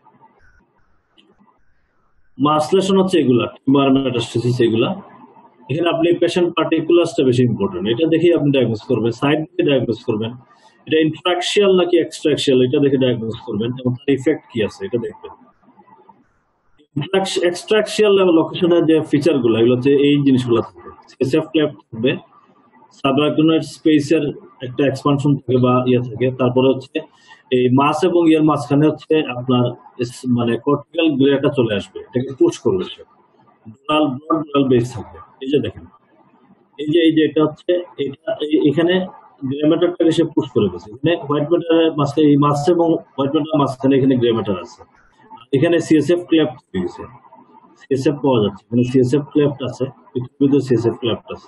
মাসলেশন হচ্ছে এগুলা টিউমার মেটাস্টেসিস, এগুলা এখানে আপনি পেশেন্ট পার্টিকুলারসটা বেশি ইম্পর্টেন্ট, এটা দেখেই আপনি ডায়াগনোস করবেন, সাইড দেখে ডায়াগনোস করবেন, এটা ইন্ট্রাক্সিয়াল নাকি এক্সট্রাক্সিয়াল এটা দেখে ডায়াগনোস করবেন, এবং তার ইফেক্ট কি আছে এটা দেখবেন। এক্সট্রাক্সিয়াল লোকেশনের যে ফিচার গুলো, এগুলো হচ্ছে এই জিনিসগুলো থাকবে, সিএসএফ ক্ল্যাপ থাকবে, সাবআকুইনাইট স্পেসের একটা এক্সপানশন থাকে বা ইয়ে থাকে, তারপরে হচ্ছে এই মাস এবং ইয়ের মাঝখানে হচ্ছে আপনার মানে কর্টিক্যাল গ্রেটা চলে আসবে, এটাকে পুশ করবে, সে ডোনাল ব্রড ডোনাল বেস থাকবে। এই যে দেখেন এই যে এই যে এটা হচ্ছে এটা এখানে গ্রে ম্যাটারটাকে সে পুশ করে গেছে, এখানে হোয়াইট ম্যাটারের মাঝখানে এই মাস এবং হোয়াইট ম্যাটারের মাঝখানে এখানে গ্রে ম্যাটার আছে, এখানে সিএসএফ ক্ল্যাপ হয়ে গেছে, সিএসএফ পাওয়া যাচ্ছে, মানে সিএসএফ ক্ল্যাপ আছে, পৃথিবীতে সিএসএফ ক্ল্যাপ আছে,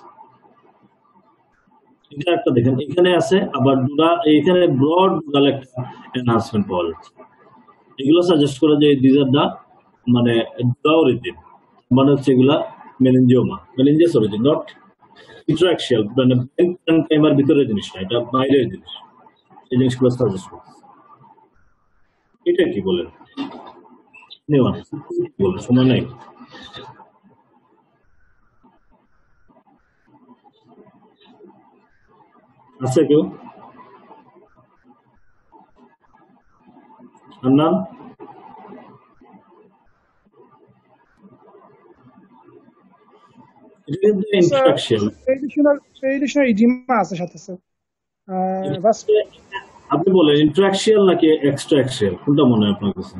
এটা একটা দেখেন এখানে আছে। আবার ডুরা এখানে ব্রড ডুরাল একটা এনহান্সমেন্ট পাওয়া যাচ্ছে, এগুলো সাজেস্ট করে যে দিস আর দা মানে ডুরা অরিজিন, মানে হচ্ছে এগুলা meningioma, meningeal origin, not intraaxial, মানে ব্রেন ভিতরের জিনিস না, এটা বাইরের জিনিস, এই জিনিসগুলো সাজেস্ট করছে। এটা কি বলেন বলেন, সময় নাই। আছে কেউ? হান্নান এটা কিন্তু ইন্ট্রাকশন। এডিশনাল এডিশনাল ইডিমা আছে সাথে স্যার। বাস আপনি বলেন ইন্ট্রাকশিয়াল নাকি এক্সট্রাকশিয়াল, কোনটা মনে হয় আপনার কাছে?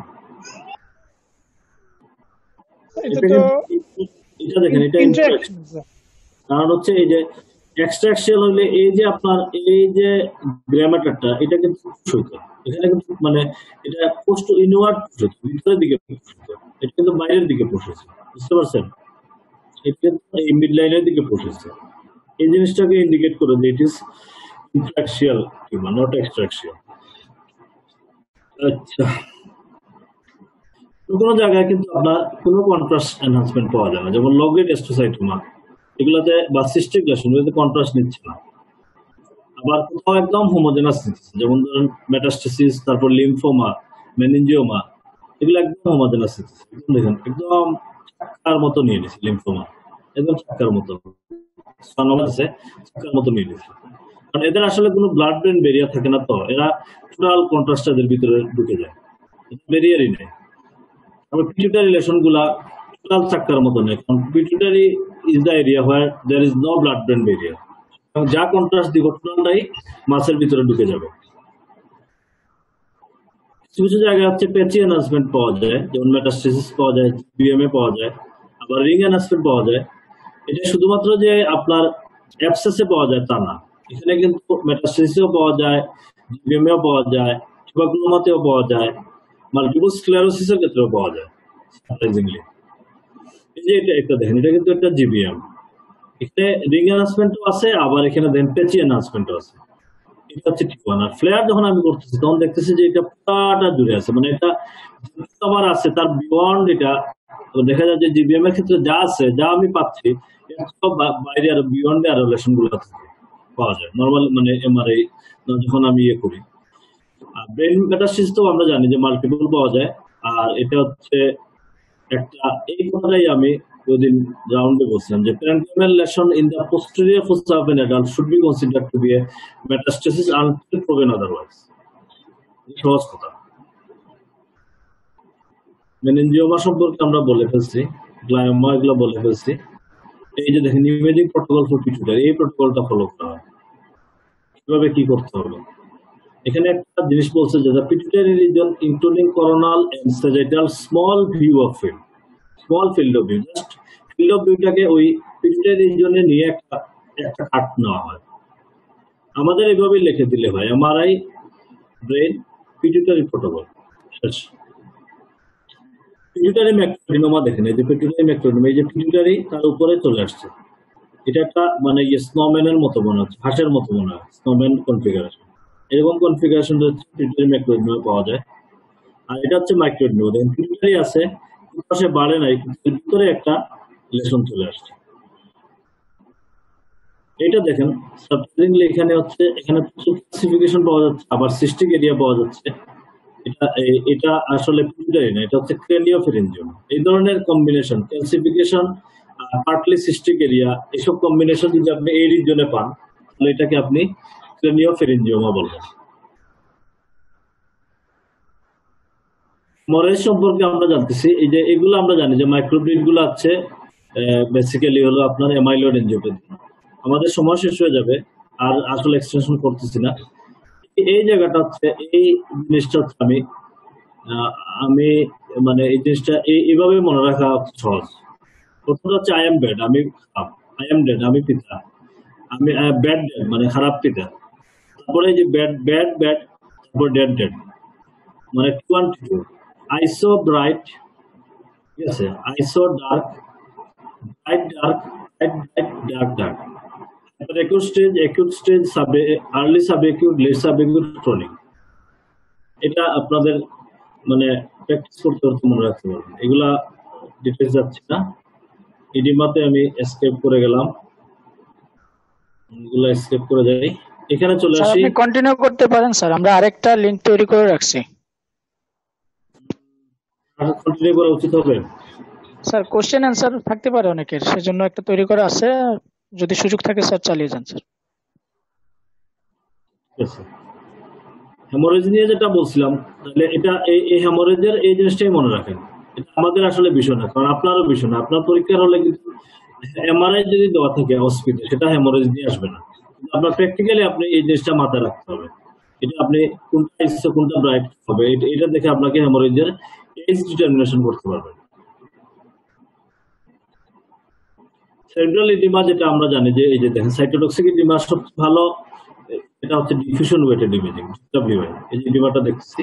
এটা তো এটা দেখেন, এটা ইন্টারঅ্যাকশন স্যার। কারণ হচ্ছে এই যে এক্সট্রাকশিয়াল হলে এই যে আপনার এই যে গ্রামারটা এটা কিন্তু পুরুষ হইতো, এখানে কিন্তু মানে এটা পোস্ট ইনওয়ার্ড পুরুষ হইতো, ভিতরের দিকে পুরুষ হইতো, এটা কিন্তু বাইরের দিকে পুরুষ হয়েছে, বুঝতে পারছেন? এটা কিন্তু এই মিড লাইনের দিকে পুরুষ হয়েছে। এই জিনিসটাকে ইন্ডিকেট করে যে it is intraaxial tumour, not extraaxial. আচ্ছা, কোনো জায়গায় কিন্তু আপনার কোনো কন্ট্রাস্ট এনহান্সমেন্ট পাওয়া যায় না, যেমন লো গ্রেড অ্যাস্ট্রোসাইটোমা এগুলাতে বা সিস্টিক লেশন এগুলোতে কন্ট্রাস্ট নিচ্ছে না। আবার কোথাও একদম হোমোজেনাস নিচ্ছে, যেমন ধরেন মেটাস্টেসিস, তারপর লিম্ফোমা, মেনিনজিওমা, এগুলো একদম হোমোজেনাস নিচ্ছে। দেখেন একদম চাক্কার মতো নিয়ে নিচ্ছে, লিম্ফোমা একদম চাক্কার মতো, আছে চাক্কার মতো নিয়ে নিচ্ছে। কারণ এদের আসলে কোনো ব্লাড ব্রেন ব্যারিয়ার থাকে না, তো এরা টোটাল কন্ট্রাস্ট এদের ভিতরে ঢুকে যায়, ব্যারিয়ারই নেই। আবার পিটুইটারি লেশন গুলা টোটাল চাক্কার মতো নেই, কারণ pituitary is the area where there is no blood brain barrier. যা কন্ট্রাস্ট দিব টোটালটাই মাসের ভিতরে ঢুকে যাবে। কিছু কিছু জায়গায় হচ্ছে প্যাচি এনহান্সমেন্ট পাওয়া যায়, যেমন মেটাস্টেসিস পাওয়া যায়, বিএমএ পাওয়া যায়, আবার রিং এনহান্সমেন্ট পাওয়া যায়। এটা শুধুমাত্র যে আপনার অ্যাবসেসে পাওয়া যায় তা না, এখানে কিন্তু মেটাস্টেসিসও পাওয়া যায়, বিএমএও পাওয়া যায়, টিউবারকুলোমাতেও পাওয়া যায়, মাল্টিপল স্ক্লেরোসিসের ক্ষেত্রেও পাওয়া যায় সারপ্রাইজিংলি। এই যে এটা একটা দেখেন, এটা কিন্তু একটা জিবিএম, এখানে রিং এনহান্সমেন্টও আছে, আবার এখানে দেখেন প্যাচি এনহান্সমেন্টও আছে। এটা হচ্ছে টিউমার। আর ফ্লেয়ার যখন আমি করতেছি তখন দেখতেছি যে এটা পুরাটা জুড়ে আছে, মানে এটা আমার আছে তার বিয়ন্ড। এটা দেখা যায় যে জিবিএম এর ক্ষেত্রে যা আছে, যা আমি পাচ্ছি, সব বাইরে আর বিয়ন্ডে আর রিলেশন গুলো পাওয়া যায় নর্মাল, মানে এমআরআই যখন আমি ইয়ে করি। আর ব্রেন মেটাস্টেসিস তো আমরা জানি যে মাল্টিপল পাওয়া যায়। আর এটা হচ্ছে একটা, এই কথাটাই আমি ওইদিন রাউন্ডে বলছিলাম যে parenchymal lesion in the posterior fossa of an adult should be considered to be a metastasis until proven otherwise. সহজ কথা। মেনিনজিওমা সম্পর্কে আমরা বলে ফেলছি, গ্লায়োমা এগুলো বলে ফেলছি। এই যে দেখেন ইমেজিং প্রোটোকল ফর পিটুইটারি, এই প্রোটোকলটা ফলো করা হয়, কিভাবে কি করতে হবে। এখানে একটা জিনিস বলছে যে the pituitary region including coronal and sagittal small view of field, small field of view, just field of ভিউটাকে ওই পিটুইটারি রিজনে নিয়ে একটা একটা কাট নেওয়া হয়। আমাদের এইভাবে লিখে দিলে হয় এমআরআই ব্রেন পিটুইটারি প্রোটোকল শেষ। পিটুইটারি ম্যাক্রোডিনোমা দেখেন, এই যে পিটুইটারি ম্যাক্রোডিনোমা, এই যে পিটুইটারি তার উপরে চলে আসছে, এটা একটা মানে ইয়ে স্নোম্যানের মতো মনে হচ্ছে, হাঁসের মতো মনে হয়, স্নোম্যান কনফিগারেশন। এরকম কনফিগারেশন হচ্ছে পিটুইটারি ম্যাক্রোডিনোমা পাওয়া যায়। আর এটা হচ্ছে মাইক্রোডিনোমা, দেখেন পিটুইটারি আছে, পাশে বাড়ে নাই, ভিতরে একটা লেশন চলে আসছে। এটা দেখেন সারপ্রাইজিংলি এখানে হচ্ছে, এখানে ক্লাসিফিকেশন পাওয়া যাচ্ছে, আবার সিস্টিক এরিয়া পাওয়া যাচ্ছে। এটা এটা আসলে পিটুইটারি না, এটা হচ্ছে ক্রেনিওফেরিঞ্জিওমা। এই ধরনের combination classification, partly cystic area, এসব কম্বিনেশন যদি আপনি এই রিজনে পান তাহলে এটাকে আপনি ক্রেনিওফেরিঞ্জিওমা বলবেন। মরেজ সম্পর্কে আমরা জানতেছি, এই যে এগুলো আমরা জানি যে মাইক্রোব্রিড গুলো আছে, বেসিক্যালি হলো আপনার অ্যামাইলয়েড এনজিওপ্যাথি। আমাদের সময় শেষ হয়ে যাবে, আর আসলে এক্সটেনশন করতেছি না। এই জায়গাটা হচ্ছে, এই জিনিসটা হচ্ছে আমি আমি মানে এই জিনিসটা এইভাবে মনে রাখা সহজ। প্রথমটা হচ্ছে আই এম ব্যাড, আমি আই এম ডেড, আমি পিতা, আমি ব্যাড ডেড মানে খারাপ পিতা। তারপরে এই যে ব্যাড ব্যাড ব্যাড, তারপর ডেড ডেড, মানে two one two. I saw bright, yes, I saw dark, bright dark, bright bright, dark dark. After acute stage, acute stage, sub, early subacute, late subacute, chronic. এটা আপনাদের মানে practice করতে করতে মনে রাখতে পারবেন। এগুলা ডিটেলস যাচ্ছে না, ইডিমাতে আমি এসকেপ করে গেলাম, এগুলা এসকেপ করে যাই, এখানে চলে আসি। আপনি কন্টিনিউ করতে পারেন স্যার, আমরা আরেকটা লিংক তৈরি করে রাখছি। কন্টিনিউ করা উচিত হবে স্যার, কোশ্চেন অ্যান্সার থাকতে পারে অনেকের, সেজন্য একটা তৈরি করা আছে, যদি সুযোগ থাকে স্যার চালিয়ে যান স্যার। হেমোরেজ নিয়ে যেটা বলছিলাম, তাহলে এটা এই হেমোরেজের এই জিনিসটাই মনে রাখেন, এটা আমাদের আসলে বিষয় না, কারণ আপনারও বিষয় না। আপনার পরীক্ষার হলে কিন্তু এমআরআই যদি দেওয়া থাকে হসপিটালে সেটা হেমোরেজ দিয়ে আসবে না, কিন্তু আপনার প্র্যাকটিক্যালি আপনি এই জিনিসটা মাথায় রাখতে হবে। এটা আপনি কোনটা ইচ্ছে কোনটা ব্রাইট হবে এটা এটা দেখে আপনাকে হেমোরেজের এজ ডিটারমিনেশন করতে পারবেন। সেন্ট্রাল ইডিমা যেটা আমরা জানি যে এই যে দেখেন সাইটোটক্সিক ইডিমা সবচেয়ে ভালো, এটা হচ্ছে ডিফিউশন ওয়েটেড ইমেজিং, ডব্লিউআই। এই যে ইডিমাটা দেখতেছি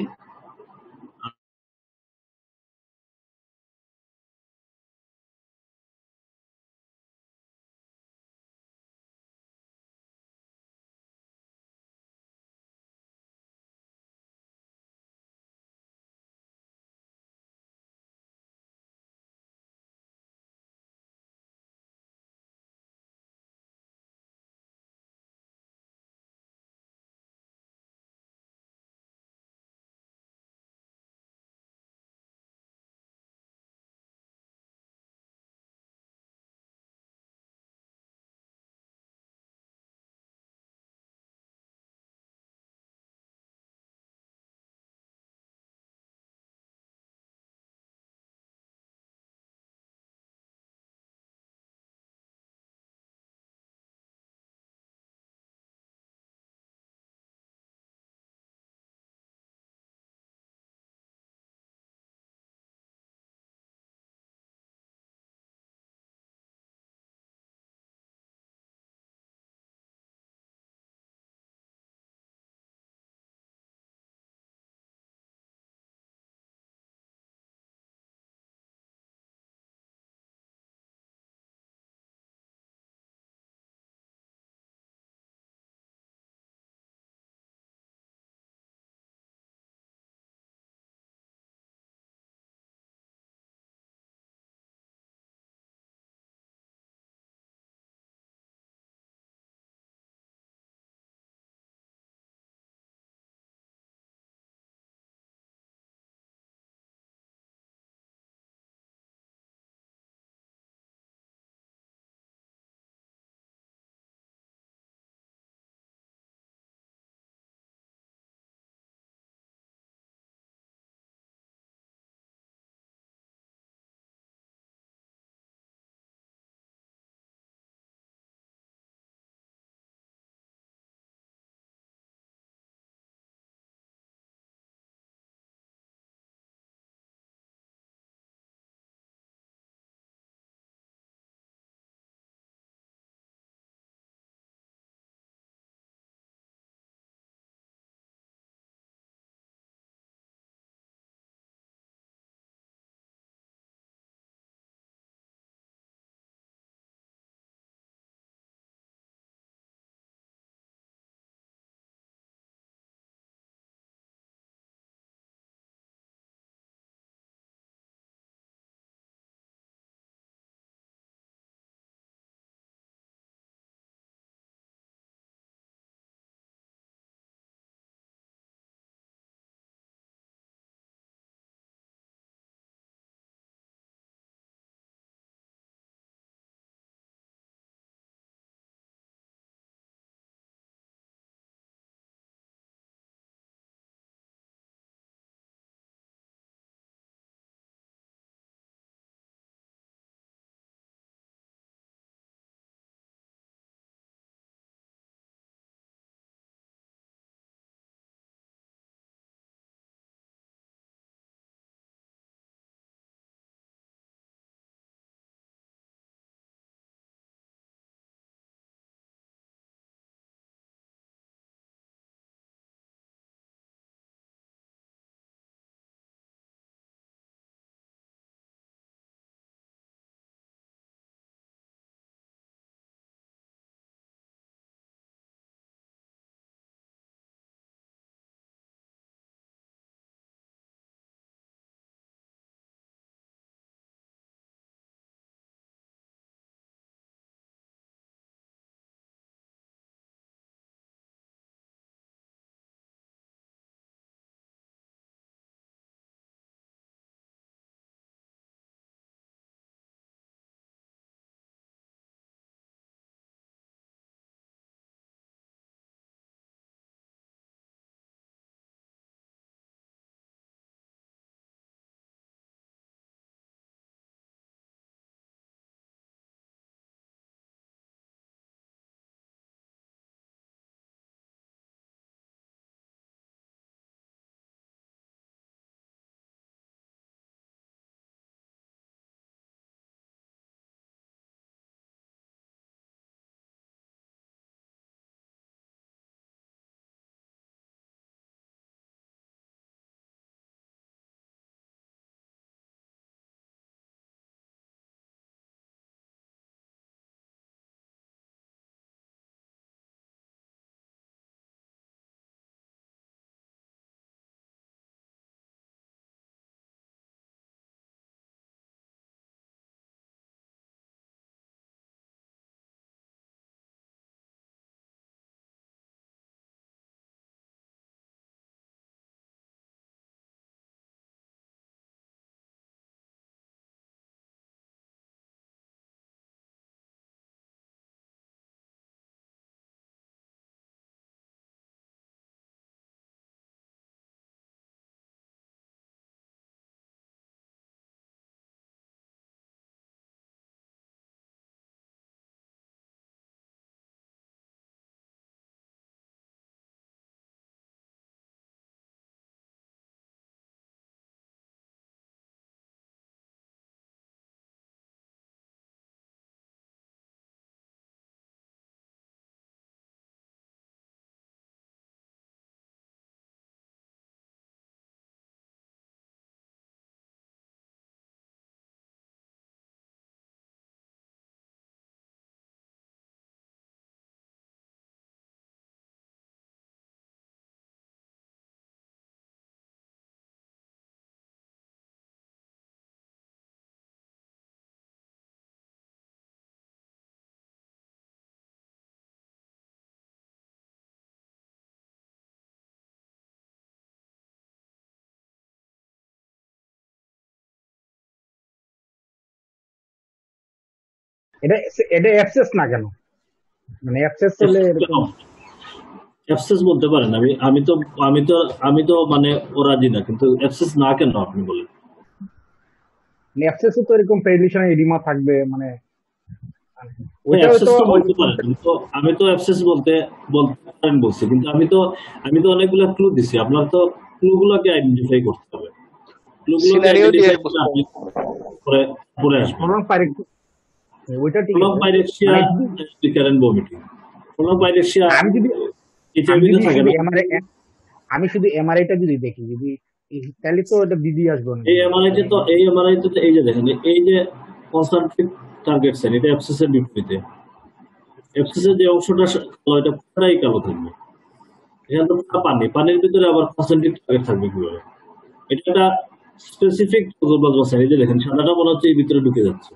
এটা এটা অ্যাবসেস না কেন, মানে অ্যাবসেস হলে এরকম অ্যাবসেস বলতে পারেন। আমি আমি তো আমি তো আমি তো মানে ও রাজি না, কিন্তু অ্যাবসেস না কেন আপনি বলেন? অ্যাবসেসে তো এরকম পেরিলিশন এডিমা থাকবে, মানে ওইটাও অ্যাবসেস তো তো ওই বলতে পারেন, কিন্তু আমি তো অ্যাবসেস বলতে বলতে পারেন বলছি, কিন্তু আমি তো আমি তো অনেকগুলো ক্লু দিছি। আপনার তো ক্লুগুলোকে আইডেন্টিফাই করতে হবে। ক্লুগুলোকে সিনারিও দিয়ে আইডেন্টিফাই করে আপনি পরে পরে আসবেন। প্রলং পাইরেক্সিয়া, ওইটা ঠিক প্রলং আছে। পাইরেক্সিয়া, মানে যদি রিকারেন্ট ভমিটিং। প্রলং পাইরেক্সিয়া আমি যদি আমি এইচআইভি তে যদি থাকে শুধু না? এমআরআই আমি শুধু এমআরআইটা যদি দেখি, যদি তাহলে তো এটা বিবি আসবে না। এই এমআরআই তে তো এই এমআরআই তে তো এই যে দেখেন, এই যে কনসেন্ট্রিক টার্গেট সেল, এটা অ্যাবসেসের বিপরীতে। অ্যাবসেসের যে অংশটা কালো, এটা পুরোটাই কালো থাকবে। এখানে তো পুরো পানি, পানির ভিতরে আবার কনসেন্ট্রিক টার্গেট থাকবে কিভাবে? এটা একটা স্পেসিফিক প্রোটোপ্লাজমা সেল। এই যে দেখেন সাদাটা মনে হচ্ছে এই ভিতরে ঢুকে যাচ্ছে।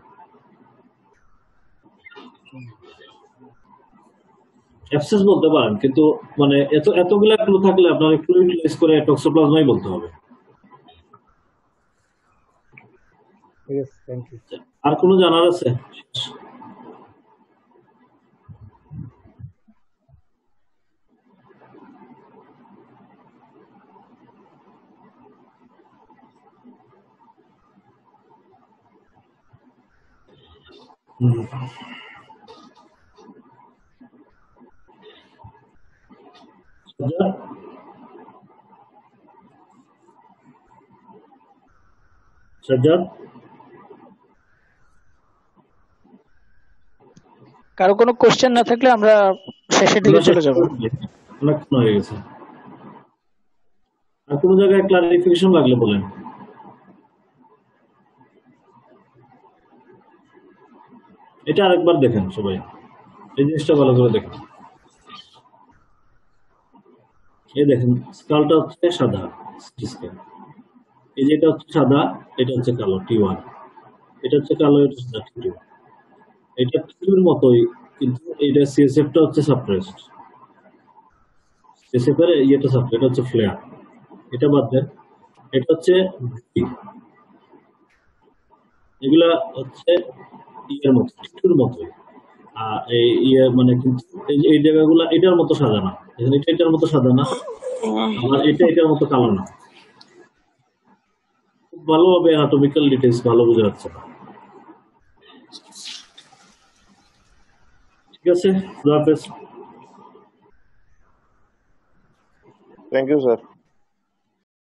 অ্যাবসেস বলতে পারেন, কিন্তু মানে এত এতগুলা ক্লু থাকলে আপনার একটু ইউটিলাইজ করে টক্সোপ্লাজমাই বলতে হবে। ঠিক আছে, থ্যাংক ইউ। আর কোনো জানার আছে? হুম। সাজ্জাদ? সাজ্জাদ? কারো কোনো কোশ্চেন না থাকলে আমরা শেষের দিকে চলে যাব। অনেকক্ষণ হয়ে গেছে। আর কোনো জায়গায় ক্লারিফিকেশন লাগলে বলেন। এটা আরেকবার দেখেন সবাই, এই জিনিসটা ভালো করে দেখেন। এই দেখেন স্কালটা হচ্ছে সাদা, এই যে এটা হচ্ছে সাদা, এটা হচ্ছে কালো টি ওয়ান, এটা হচ্ছে কালো, এটা হচ্ছে টি টু। এটা টিউর মতোই, কিন্তু এটা সিএসএফটা হচ্ছে সাপ্রেসড। সিএসএফ এর ইয়েটা সাপ্রেসড, এটা হচ্ছে ফ্লেয়ার। এটা বাদ দেন, এটা হচ্ছে ভি। এগুলা হচ্ছে ইয়ের মতো, টিটুর মতোই। আর এই ইয়ে মানে কিন্তু এই এই জায়গাগুলো এটার মতো সাদা না, এটা এটার মতো সাদা না, আবার এটা এটার মতো কালো না। খুব ভালোভাবে অ্যানাটমিক্যাল ডিটেইলস ভালো বোঝা যাচ্ছে না। ঠিক আছে, খুদা হাফেজ। Thank you sir.